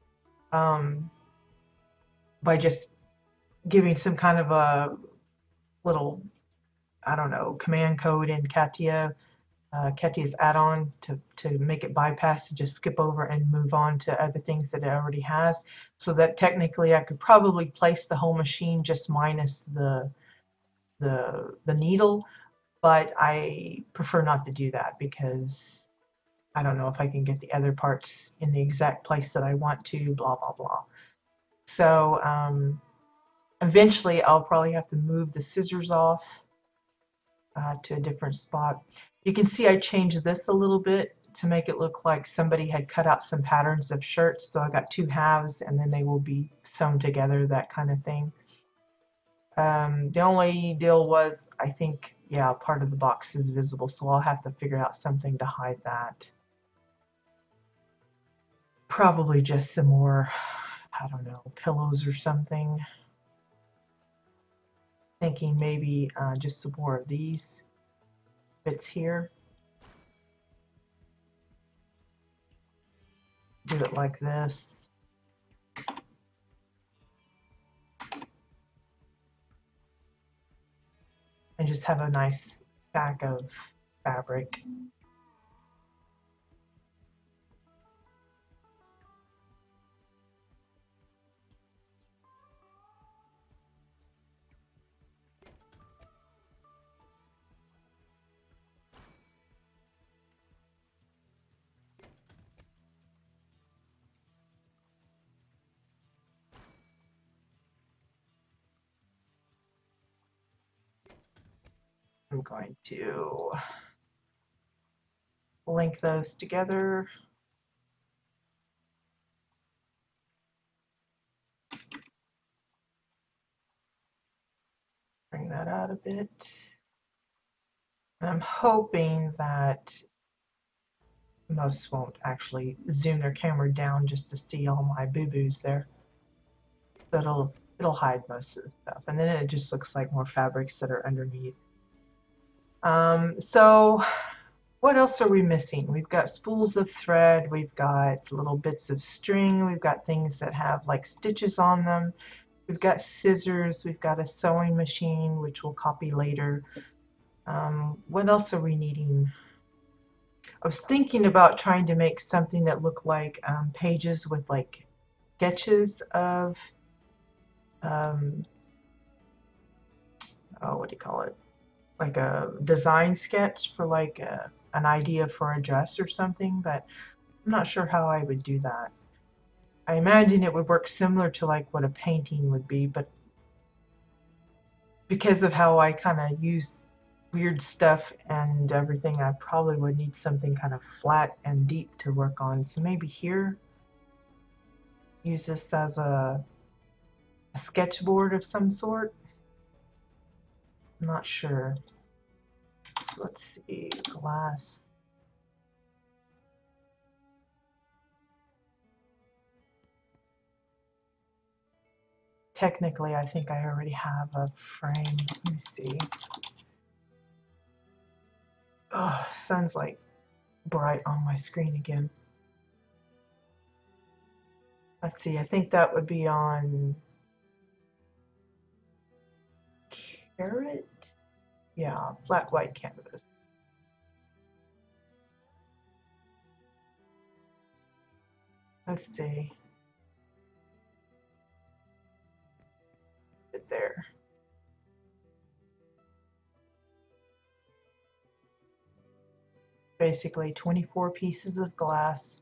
by just giving some kind of a little, I don't know, command code in CATIA Kettia's add-on to make it bypass and just skip over and move on to other things that it already has, so that technically I could probably place the whole machine just minus the needle, but I prefer not to do that because I don't know if I can get the other parts in the exact place that I want to, blah, blah, blah. So eventually I'll probably have to move the scissors off to a different spot. You can see I changed this a little bit to make it look like somebody had cut out some patterns of shirts. So I got two halves and then they will be sewn together, that kind of thing. The only deal was, I think, yeah, part of the box is visible, so I'll have to figure out something to hide that. Probably just some more, I don't know, pillows or something. Thinking maybe just some more of these bits here. Do it like this. And just have a nice stack of fabric. I'm going to link those together. Bring that out a bit. And I'm hoping that most won't actually zoom their camera down just to see all my boo-boos there. So it'll hide most of the stuff. And then it just looks like more fabrics that are underneath. So what else are we missing? We've got spools of thread, we've got little bits of string, we've got things that have like stitches on them, we've got scissors, we've got a sewing machine, which we'll copy later. What else are we needing? I was thinking about trying to make something that looked like pages with like sketches of, oh, what do you call it? Like a design sketch for like an idea for a dress or something, but I'm not sure how I would do that. I imagine it would work similar to like what a painting would be, but because of how I kind of use weird stuff and everything, I probably would need something kind of flat and deep to work on. So maybe here, use this as a sketchboard of some sort. I'm not sure. So let's see, glass. Technically, I think I already have a frame. Let me see. Oh, sun's like bright on my screen again. Let's see, I think that would be on carrot. Yeah, flat white canvas. Let's see. It there. Basically 24 pieces of glass.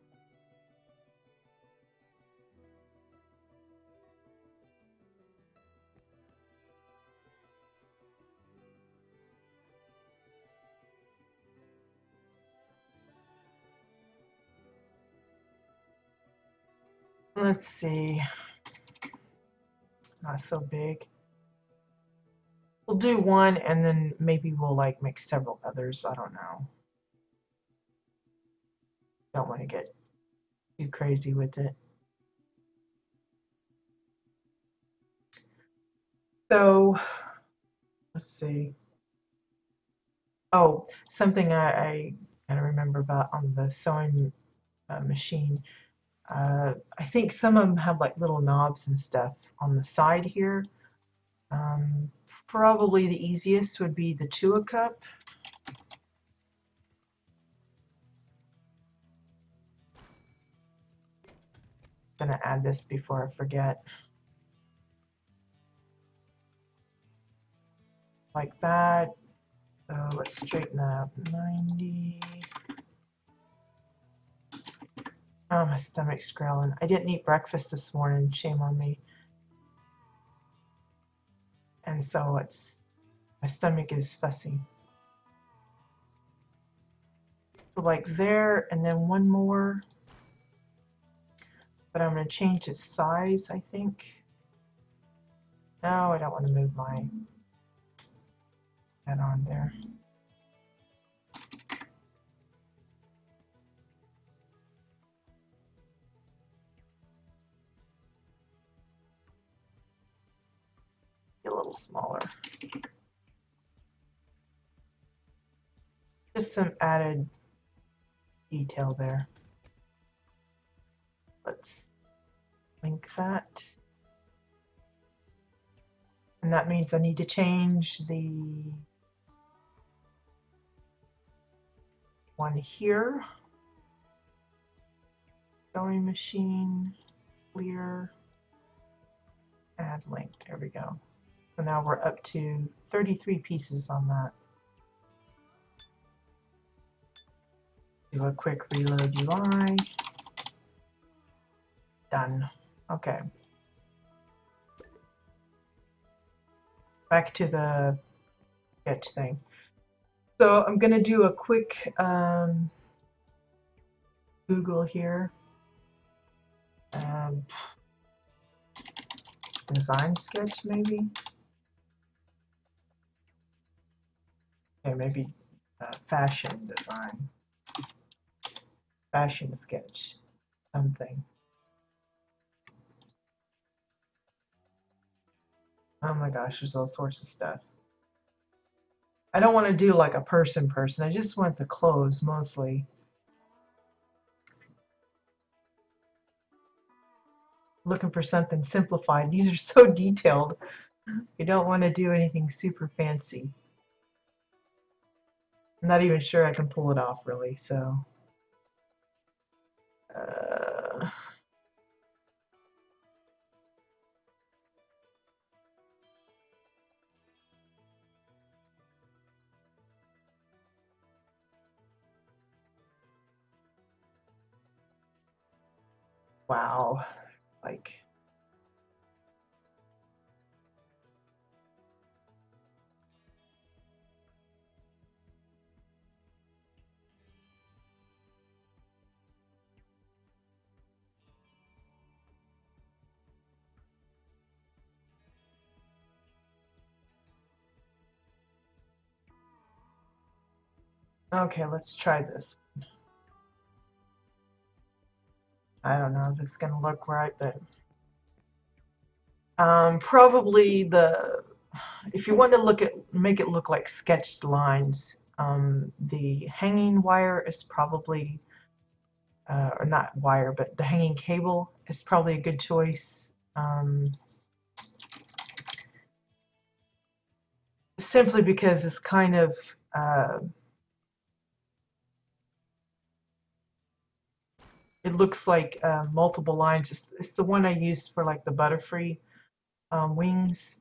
Let's see. Not so big. We'll do one and then maybe we'll like make several others. I don't know. Don't want to get too crazy with it. So let's see. Oh, something I kind of remember about on the sewing machine. I think some of them have like little knobs and stuff on the side here. Probably the easiest would be the Chua cup. gonna add this before I forget. Like that. So let's straighten that up. 90. Oh, my stomach's growling. I didn't eat breakfast this morning. Shame on me. And so my stomach is fussy. So like there, and then one more. But I'm going to change its size, I think. No, I don't want to move my head on there. A little smaller. Just some added detail there. Let's link that. And that means I need to change the one here. Sewing machine, clear, add link. There we go. So now we're up to 33 pieces on that. Do a quick reload UI. Done. Okay. Back to the sketch thing. So I'm going to do a quick Google here. Design sketch maybe. Okay, maybe fashion design. Fashion sketch. Something. Oh my gosh, there's all sorts of stuff. I don't want to do like a person. I just want the clothes mostly. Looking for something simplified. These are so detailed. You don't want to do anything super fancy. I'm not even sure I can pull it off really, so. Wow, like. Okay, let's try this. I don't know if it's gonna look right, but probably if you want to make it look like sketched lines, the hanging wire is probably, or not wire, but the hanging cable is probably a good choice. Simply because it's kind of it looks like multiple lines. It's the one I used for like the Butterfree wings.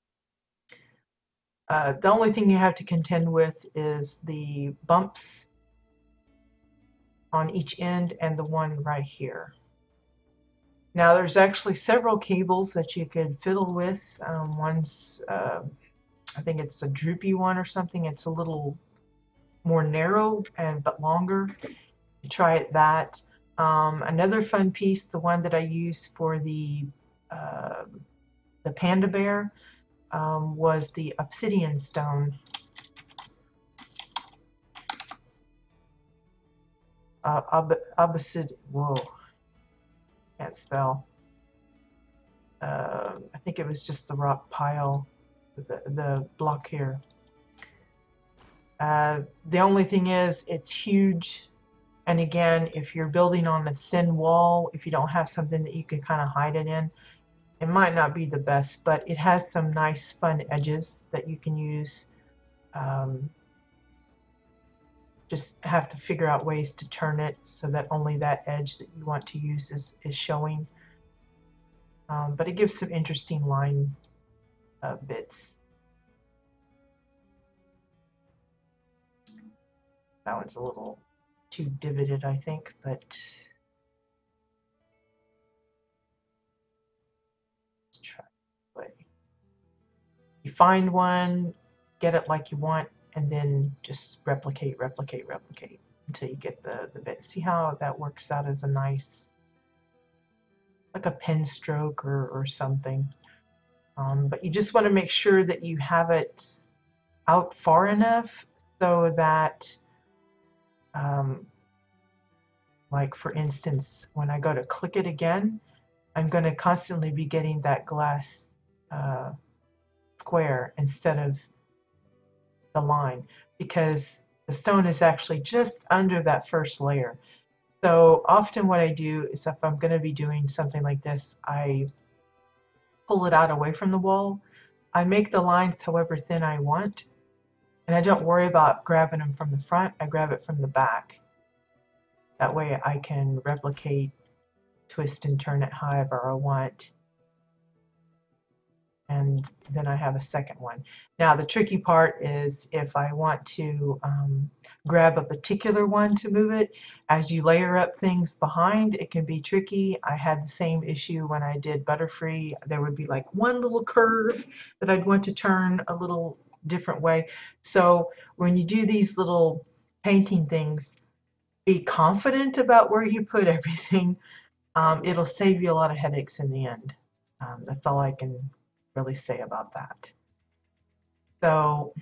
The only thing you have to contend with is the bumps on each end and the one right here. Now there's actually several cables that you could fiddle with. One's, I think it's a droopy one or something. It's a little more narrow but longer. Try it that. Another fun piece, the one that I used for the panda bear, was the obsidian stone. Whoa, can't spell. I think it was just the rock pile, the block here. The only thing is, it's huge. And again, if you're building on a thin wall, if you don't have something that you can kind of hide it in, it might not be the best, but it has some nice fun edges that you can use. Just have to figure out ways to turn it so that only that edge that you want to use is showing. but it gives some interesting line bits. That one's a little too divoted, I think, but let's try. You find one, get it like you want, and then just replicate, replicate, replicate until you get the bit. See how that works out as a nice, like a pen stroke or something. But you just want to make sure that you have it out far enough so that, like for instance, when I go to click it again, I'm going to constantly be getting that glass square instead of the line, because the stone is actually just under that first layer. So often what I do is, if I'm going to be doing something like this, I pull it out away from the wall. I make the lines however thin I want, and I don't worry about grabbing them from the front. I grab it from the back. That way I can replicate, twist and turn it however I want, and then I have a second one. Now the tricky part is if I want to grab a particular one to move it, as you layer up things behind, it can be tricky. I had the same issue when I did Butterfree. There would be like one little curve that I'd want to turn a little different way. So when you do these little painting things, be confident about where you put everything. It'll save you a lot of headaches in the end. That's all I can really say about that. So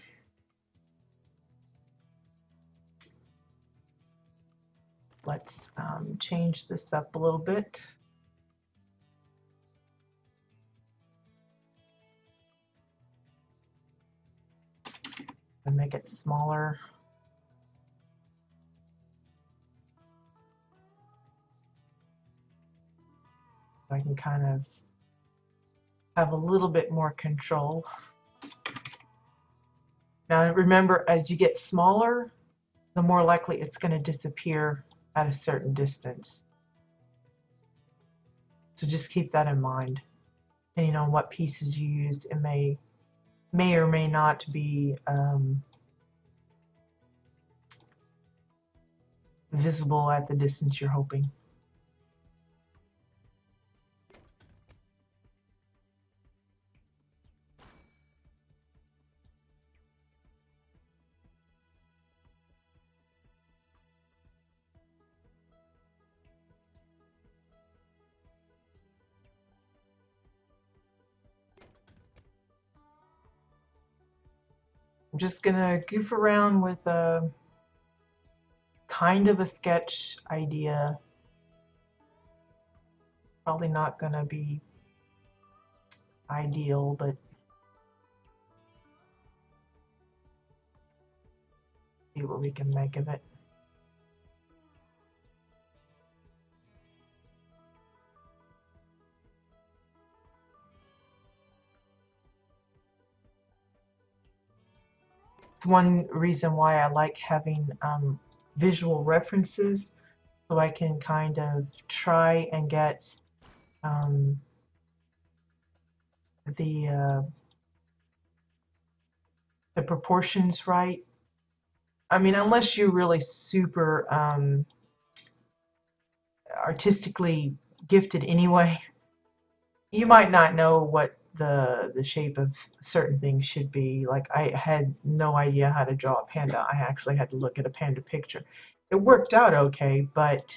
let's change this up a little bit. And make it smaller. So I can kind of have a little bit more control. Now remember, as you get smaller, the more likely it's going to disappear at a certain distance. So just keep that in mind. Depending on what pieces you use, it may or may not be visible at the distance you're hoping. I'm just gonna goof around with a kind of a sketch idea. Probably not gonna be ideal, but see what we can make of it. It's one reason why I like having visual references, so I can kind of try and get the proportions right. I mean, unless you're really super artistically gifted anyway, you might not know what the shape of certain things should be. Like, I had no idea how to draw a panda. I actually had to look at a panda picture. It worked out okay, but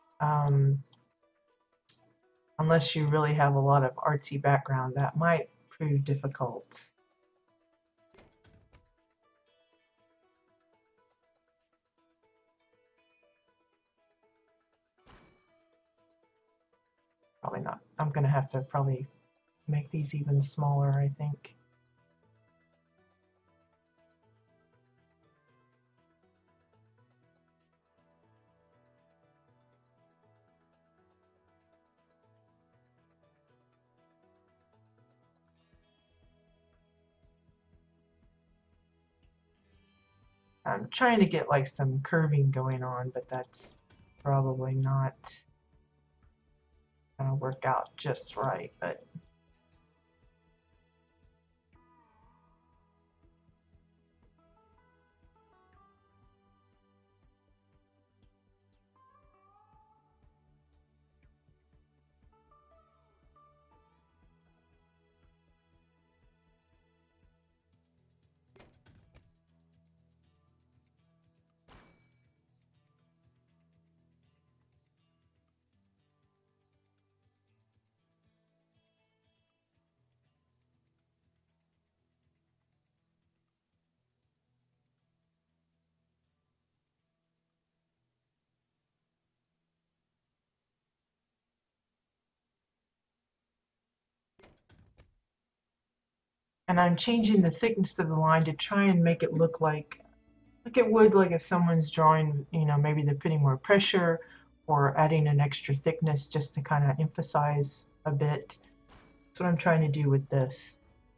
unless you really have a lot of artsy background, that might prove difficult. Probably not. I'm gonna have to probably make these even smaller, I think. I'm trying to get like some curving going on, but that's probably not gonna work out just right, but and I'm changing the thickness of the line to try and make it look like it would like if someone's drawing, maybe they're putting more pressure or adding an extra thickness just to kind of emphasize a bit. That's what I'm trying to do with this.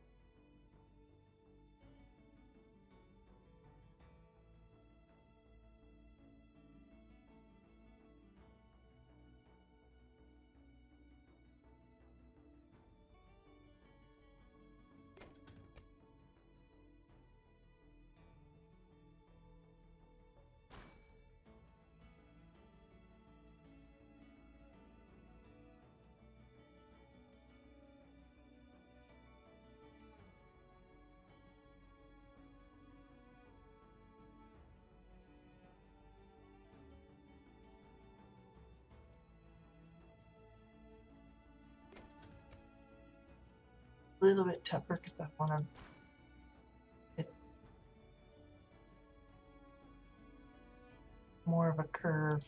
A little bit tougher because I want to get more of a curve.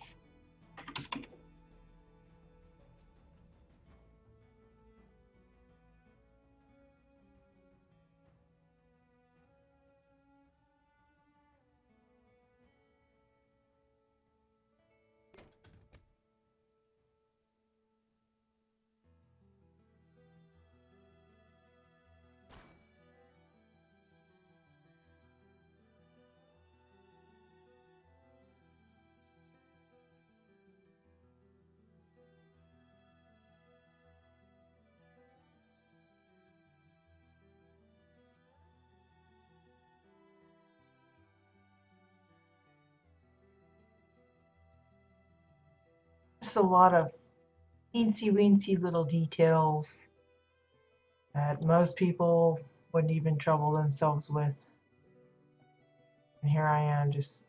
Just a lot of teensy weensy little details that most people wouldn't even trouble themselves with. And here I am just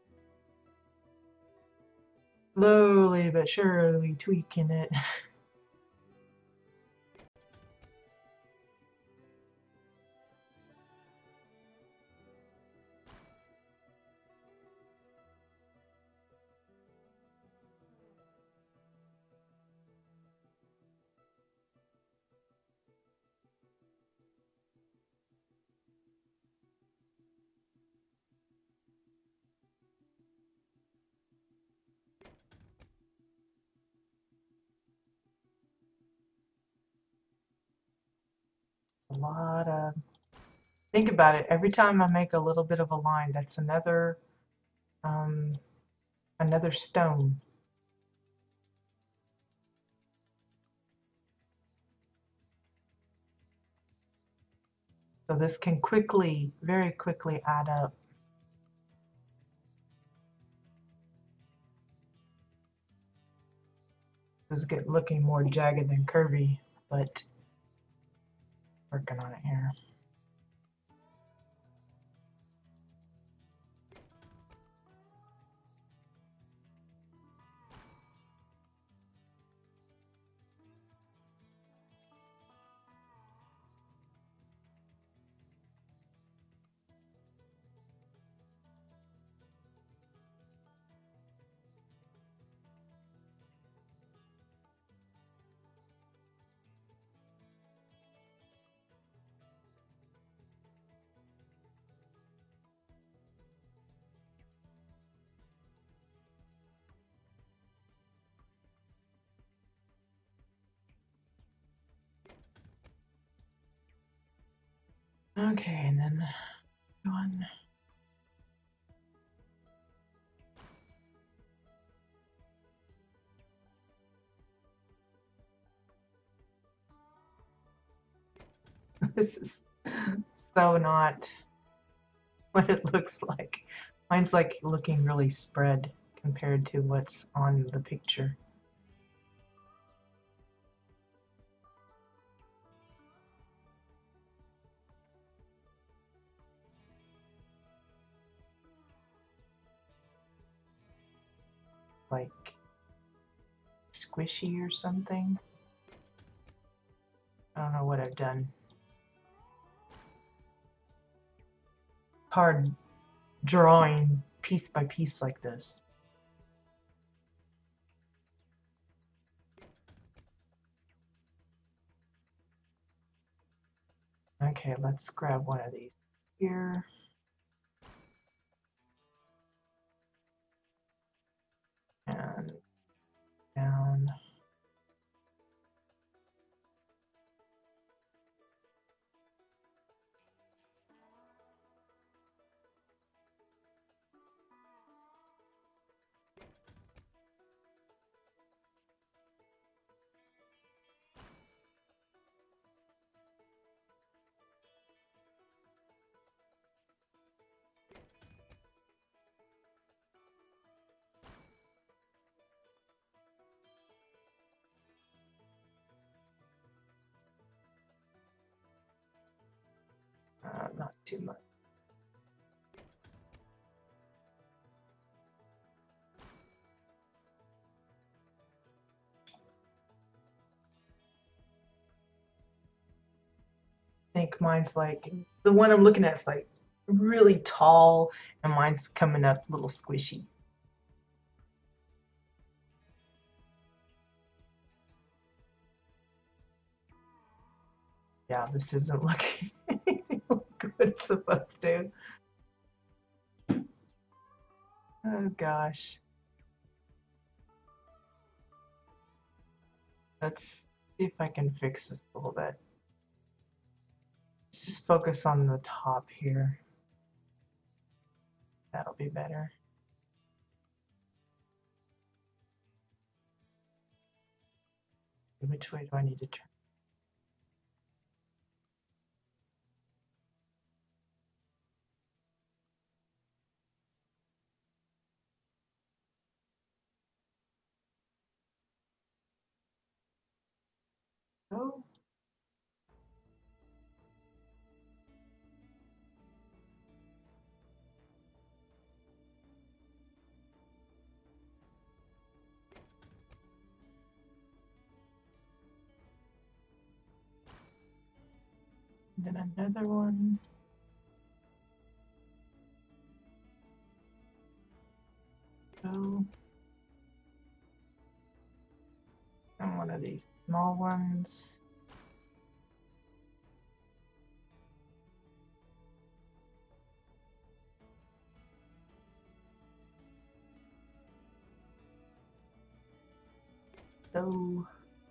slowly but surely tweaking it. A lot of, think about it, every time I make a little bit of a line, that's um, another stone. So this can quickly, very quickly add up. This is looking more jagged than curvy, but working on it here. Okay, and then one. This is so not what it looks like. Mine's like looking really spread compared to what's on the picture. Like squishy or something. I don't know what I've done. Hard drawing piece by piece like this. Okay, let's grab one of these here. And down. Not too much. I think mine's like, the one I'm looking at is like really tall and mine's coming up a little squishy. Yeah, this isn't looking good it's supposed to. Oh gosh. Let's see if I can fix this a little bit. Let's just focus on the top here. That'll be better. Which way do I need to turn? Oh, then another one. Go. And one of these small ones. So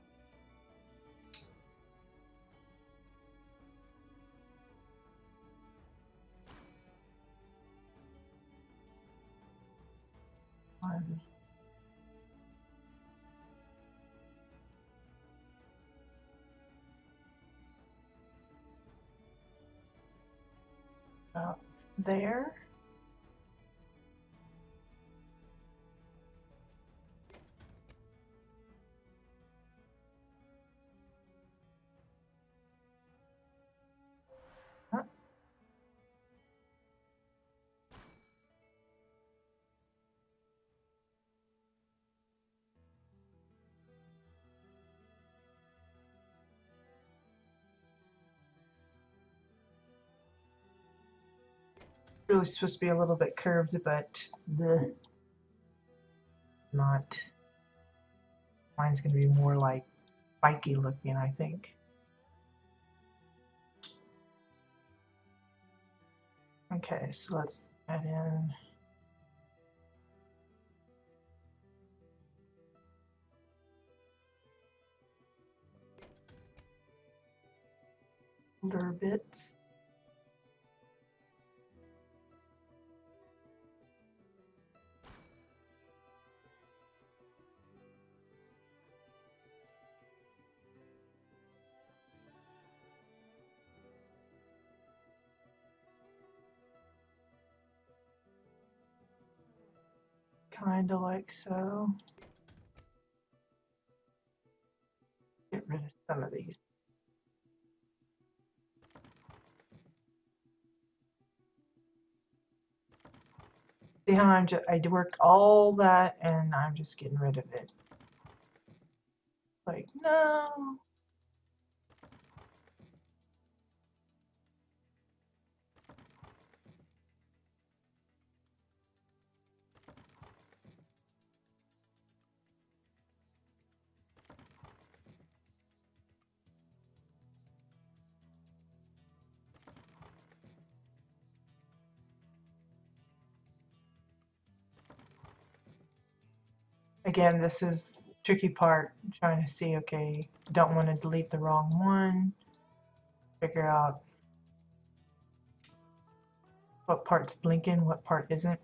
one. About there. Huh. Really supposed to be a little bit curved, but the not. Mine's gonna be more like spiky looking, I think. Okay, so let's add in older bits. kind of like so. Get rid of some of these. See how I worked all that and I'm just getting rid of it. Like, no. Again, this is the tricky part, trying to see, okay, don't want to delete the wrong one, figure out what part's blinking, what part isn't.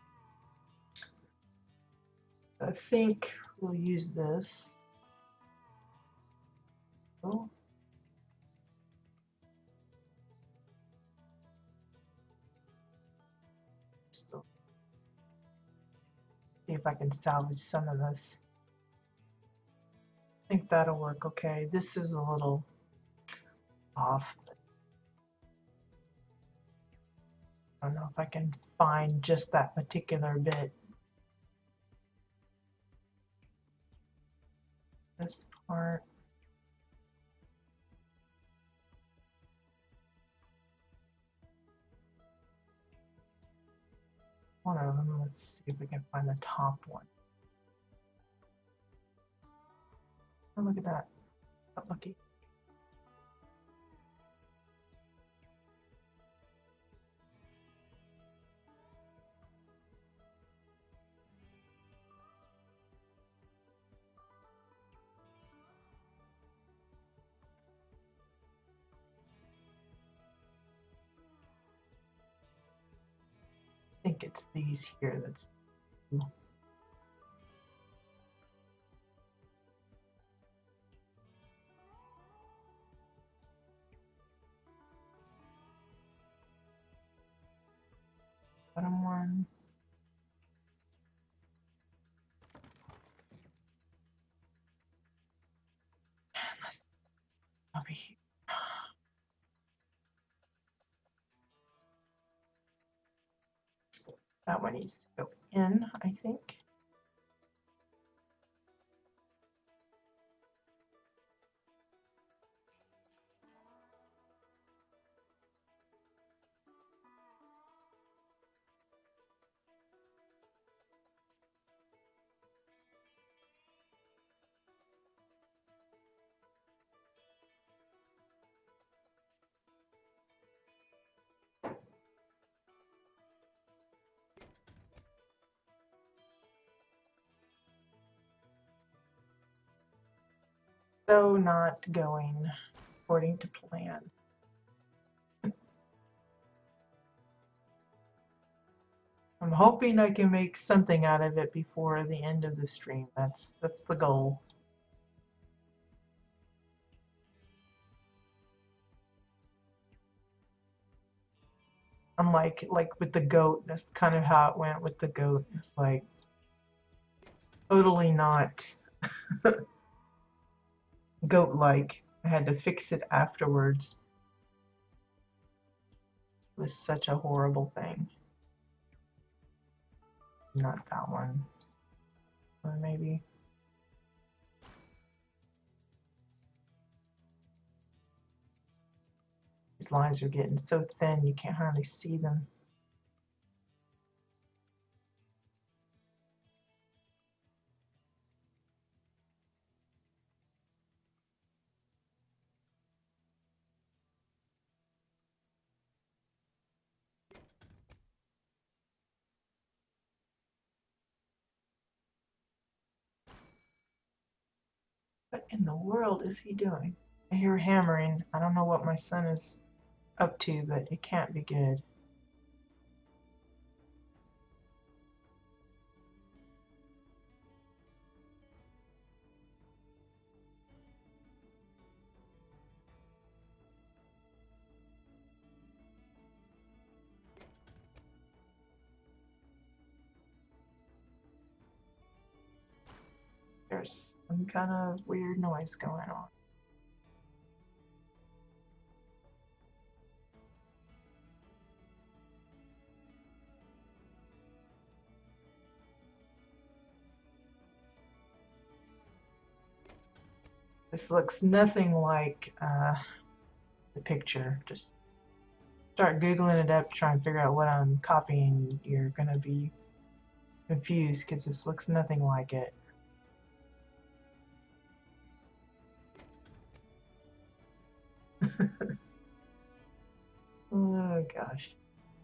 I think we'll use this. Oh. Still see if I can salvage some of this. I think that'll work okay. This is a little off. I don't know if I can find just that particular bit. This part. One of them. Let's see if we can find the top one. Oh, look at that. Got lucky. I think it's these here that's cool. Bottom one. Over here. That one needs to go in, I think. So not going according to plan. I'm hoping I can make something out of it before the end of the stream. That's the goal. Unlike like with the goat, that's kind of how it went with the goat. It's like totally not goat-like. I had to fix it afterwards. It was such a horrible thing. Not that one. Or maybe. These lines are getting so thin you can't hardly see them. What in the world is he doing? I hear hammering. I don't know what my son is up to, but it can't be good. There's some kind of weird noise going on. This looks nothing like the picture. Just start Googling it up, try and figure out what I'm copying. You're going to be confused because this looks nothing like it. Oh gosh.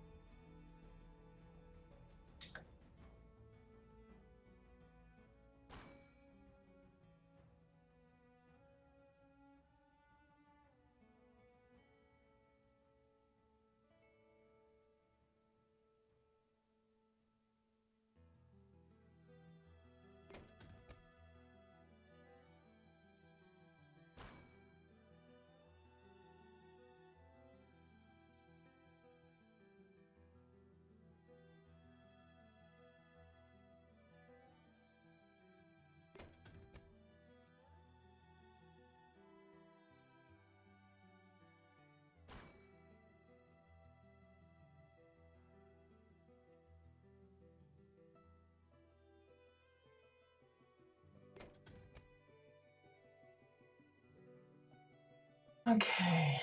Okay.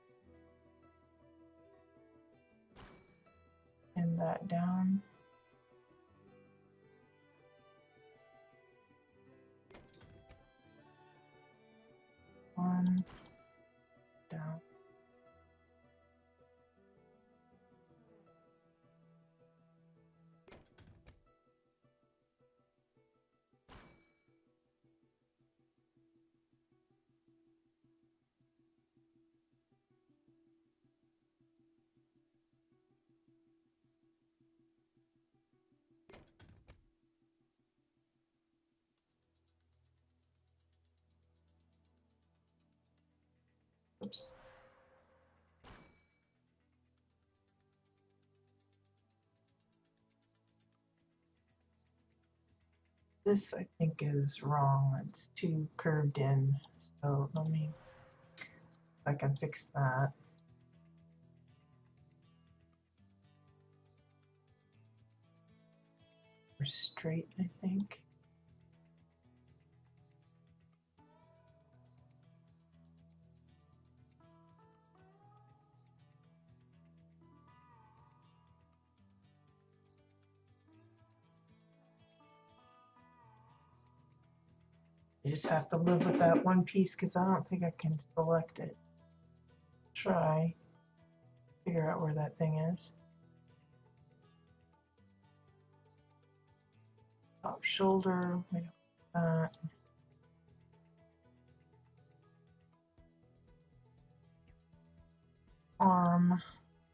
Pin that down. One down. Oops. This I think is wrong. It's too curved in. So let me see if I can fix that. Or straight, I think. You just have to live with that one piece because I don't think I can select it. Try. Figure out where that thing is. Top shoulder. We don't want that. Arm.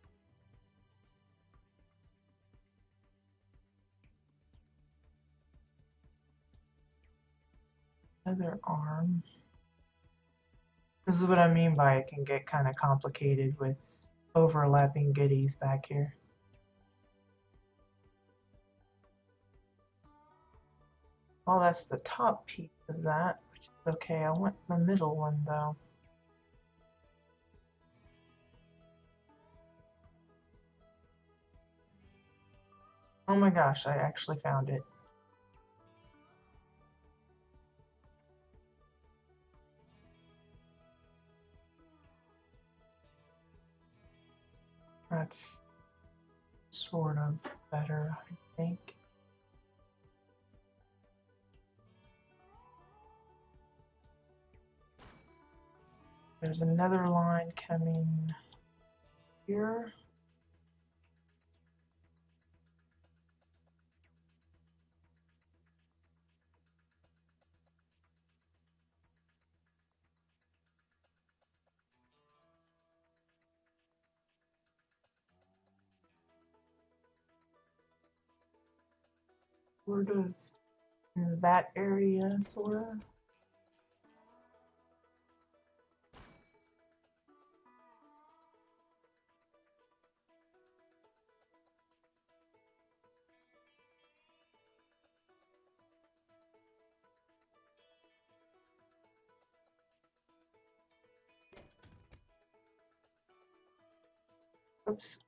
Other arm. This is what I mean by it can get kind of complicated with overlapping goodies back here. Well, that's the top piece of that, which is okay. I want the middle one though. Oh my gosh, I actually found it. That's sort of better, I think. There's another line coming here. Sort of in that area, sort of. Oops.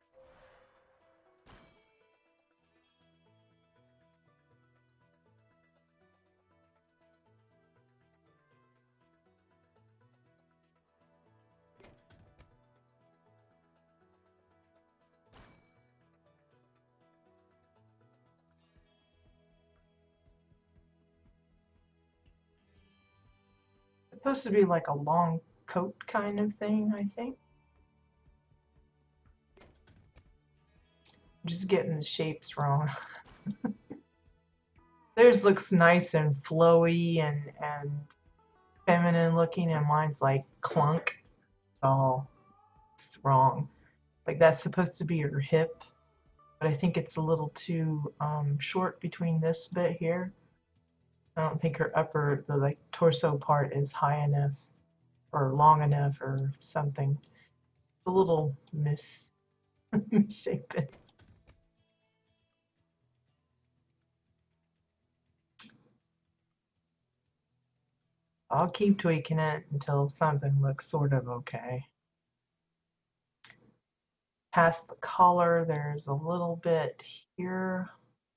Supposed to be like a long coat kind of thing, I think. I'm just getting the shapes wrong. Theirs looks nice and flowy and feminine looking, and mine's like clunk. Oh, it's wrong. Like that's supposed to be your hip, but I think it's a little too short between this bit here. I don't think her upper, the like torso part is high enough or long enough or something. A little misshapen. I'll keep tweaking it until something looks sort of okay. Past the collar, there's a little bit here.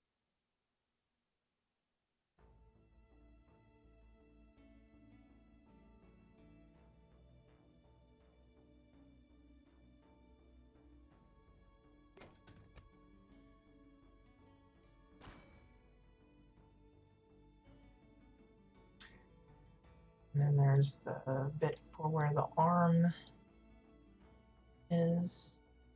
And then there's the bit for where the arm is.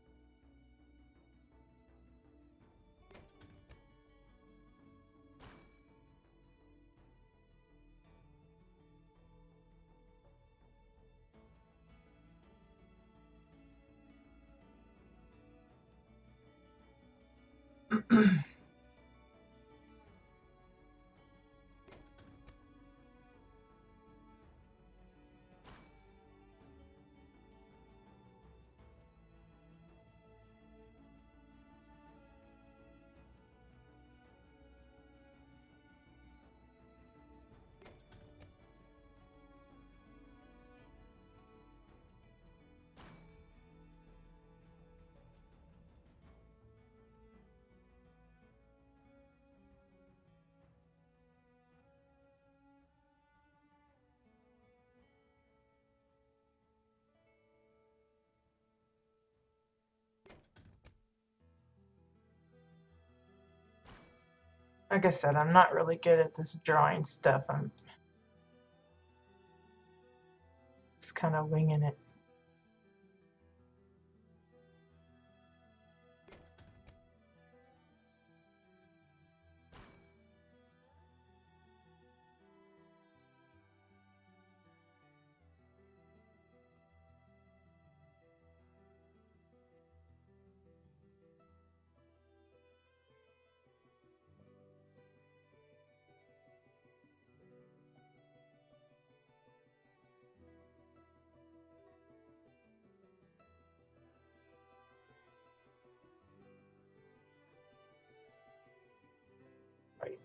Like I said, I'm not really good at this drawing stuff. I'm just kind of winging it. Right.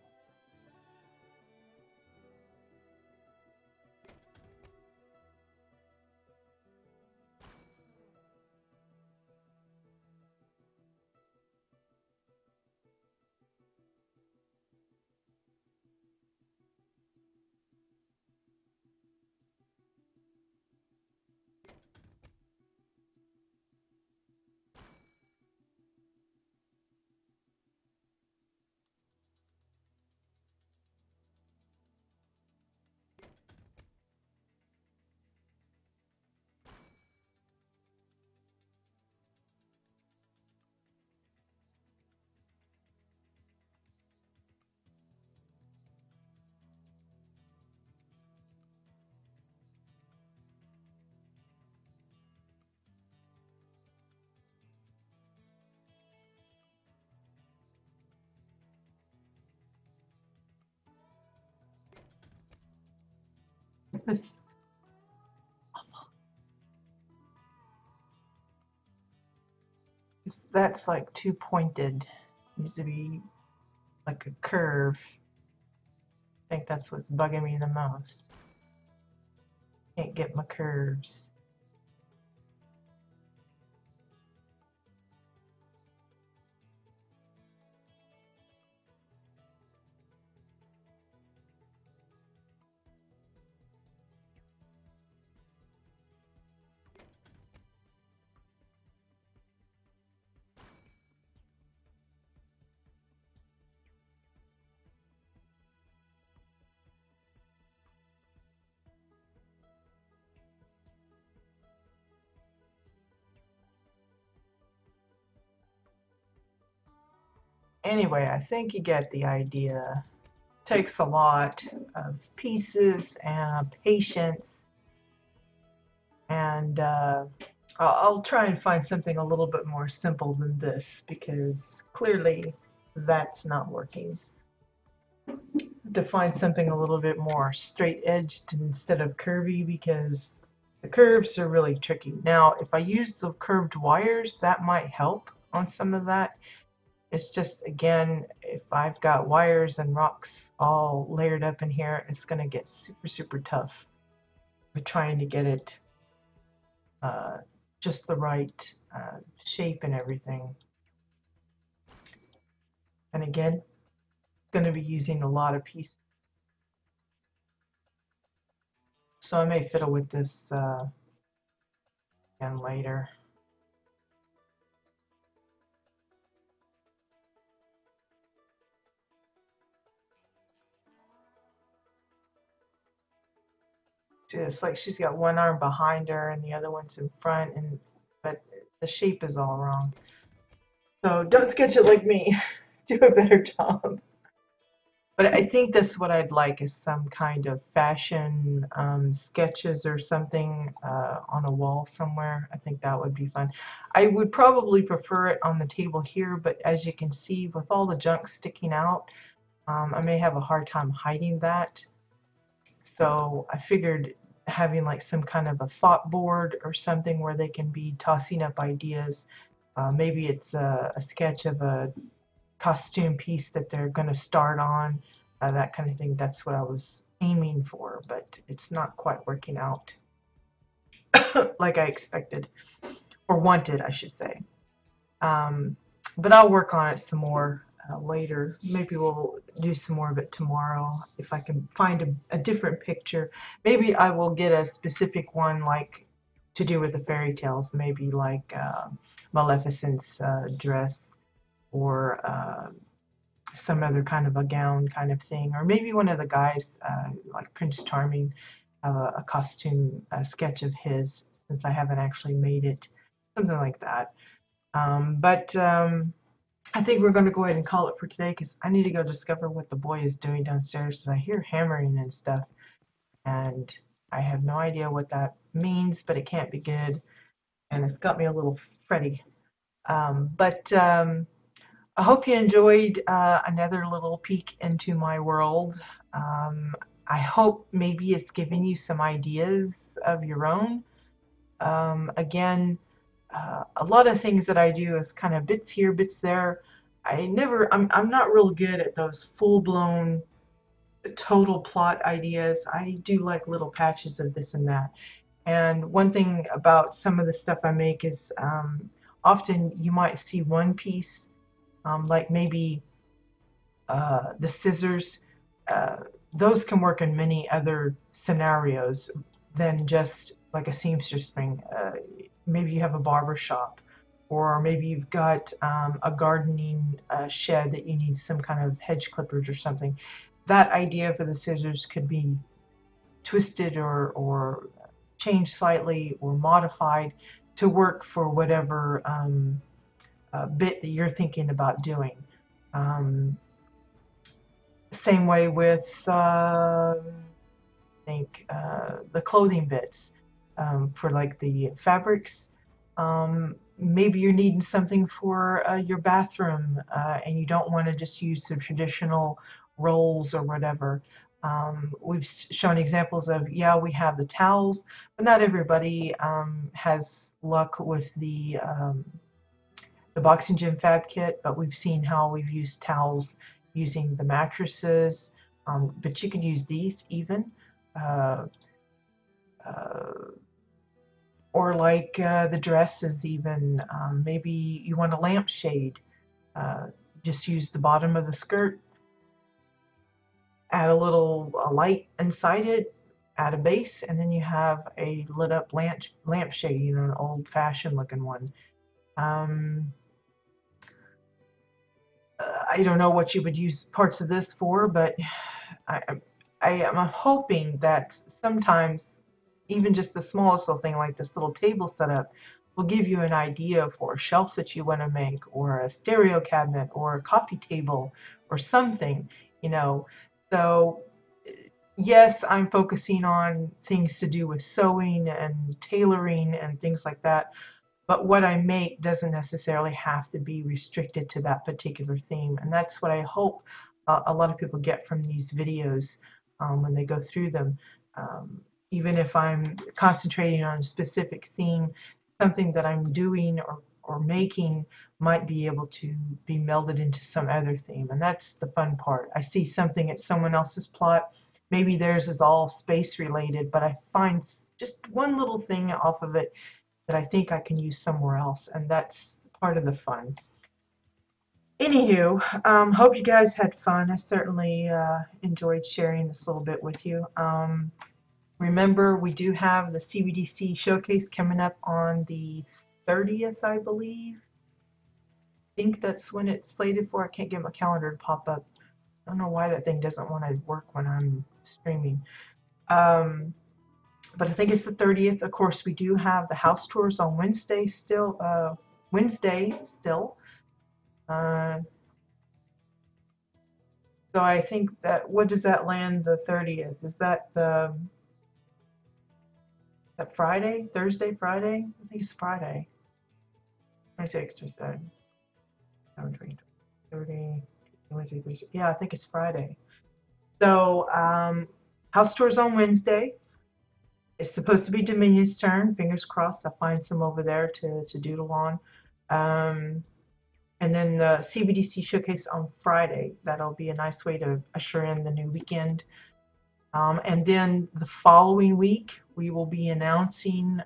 That's like too pointed. Needs to be like a curve. I think that's what's bugging me the most. Can't get my curves. Anyway, I think you get the idea. Takes a lot of pieces and patience, and I'll try and find something a little bit more simple than this because clearly that's not working. To find something a little bit more straight edged instead of curvy because the curves are really tricky. Now, if I use the curved wires, that might help on some of that. It's just, again, if I've got wires and rocks all layered up in here, it's going to get super, super tough with trying to get it uh, just the right shape and everything. And again, going to be using a lot of pieces. So I may fiddle with this again later. It's like she's got one arm behind her and the other one's in front, and but the shape is all wrong. So don't sketch it like me. Do a better job. But I think that's what I'd like is some kind of fashion sketches or something on a wall somewhere. I think that would be fun. I would probably prefer it on the table here, but as you can see, with all the junk sticking out, I may have a hard time hiding that. So I figured having like some kind of a thought board or something where they can be tossing up ideas. Maybe it's a sketch of a costume piece that they're going to start on, that kind of thing. That's what I was aiming for, but it's not quite working out like I expected, or wanted, I should say. Um, but I'll work on it some more later. Maybe we'll do some more of it tomorrow if I can find a different picture. Maybe I will get a specific one like to do with the fairy tales, maybe like Maleficent's dress or some other kind of a gown kind of thing, or maybe one of the guys like Prince Charming, a costume sketch of his, since I haven't actually made it, something like that. But I think we're going to go ahead and call it for today because I need to go discover what the boy is doing downstairs because I hear hammering and stuff, and I have no idea what that means, but it can't be good, and it's got me a little fretty. But I hope you enjoyed another little peek into my world. Um, I hope maybe it's giving you some ideas of your own. Again, a lot of things that I do is kind of bits here, bits there. I'm not real good at those full-blown total plot ideas. I do like little patches of this and that. And one thing about some of the stuff I make is often you might see one piece, like maybe the scissors. Uh, those can work in many other scenarios than just like a seamstress thing. Maybe you have a barber shop, or maybe you've got a gardening shed that you need some kind of hedge clippers or something. That idea for the scissors could be twisted or changed slightly or modified to work for whatever bit that you're thinking about doing. Um, Same way with the clothing bits for like the fabrics. Maybe you're needing something for your bathroom and you don't want to just use the traditional rolls or whatever. We've shown examples of, yeah, we have the towels, but not everybody has luck with the boxing gym fab kit, but we've seen how we've used towels using the mattresses, but you can use these even. Uh, uh, or like the dresses even, maybe you want a lampshade. Uh, just use the bottom of the skirt, add a little light inside it, add a base, and then you have a lit up lampshade, you know, an old fashioned looking one. Um, I don't know what you would use parts of this for, but I, I am hoping that sometimes even just the smallest little thing like this little table setup will give you an idea for a shelf that you want to make, or a stereo cabinet, or a coffee table, or something, you know. So yes, I'm focusing on things to do with sewing and tailoring and things like that, but what I make doesn't necessarily have to be restricted to that particular theme. And that's what I hope a lot of people get from these videos when they go through them. Um, Even if I'm concentrating on a specific theme, something that I'm doing or making might be able to be melded into some other theme. And that's the fun part. I see something at someone else's plot. Maybe theirs is all space related, but I find just one little thing off of it that I think I can use somewhere else, and that's part of the fun. Anywho, hope you guys had fun. I certainly enjoyed sharing this little bit with you. Remember, we do have the CBDC showcase coming up on the 30th, I believe. I think that's when it's slated for. I can't get my calendar to pop up. I don't know why that thing doesn't want to work when I'm streaming. Um, but I think it's the 30th. Of course, we do have the house tours on Wednesday still. Uh, so I think that, what does that land the 30th? Is that that Friday, Thursday, Friday? I think it's Friday. 26, 27, 20, 30, Wednesday, Thursday. Yeah, I think it's Friday. So house tours on Wednesday. It's supposed to be Dominion's turn. Fingers crossed. I'll find some over there to doodle on. Um, and then the CBDC showcase on Friday. That'll be a nice way to usher in the new weekend. And then the following week, we will be announcing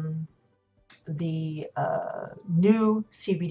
the new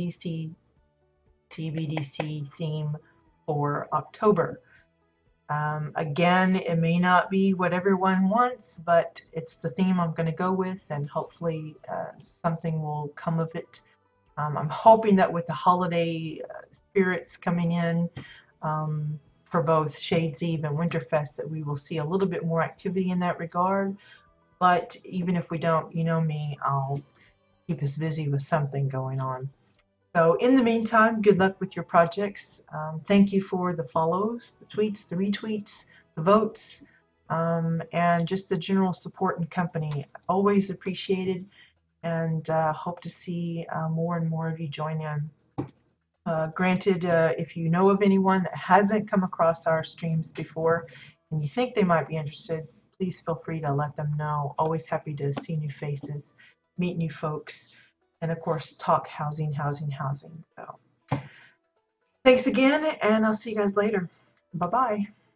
TBDC theme for October. Again, it may not be what everyone wants, but it's the theme I'm going to go with, and hopefully something will come of it. I'm hoping that with the holiday spirits coming in for both Shades Eve and Winterfest, that we will see a little bit more activity in that regard. But even if we don't, you know me, I'll keep us busy with something going on. So in the meantime, good luck with your projects. Thank you for the follows, the tweets, the retweets, the votes, and just the general support and company. Always appreciated, and hope to see more and more of you join in. Granted, if you know of anyone that hasn't come across our streams before and you think they might be interested, please feel free to let them know. Always happy to see new faces, meet new folks, and of course, talk housing, housing, housing. So thanks again, and I'll see you guys later. Bye-bye.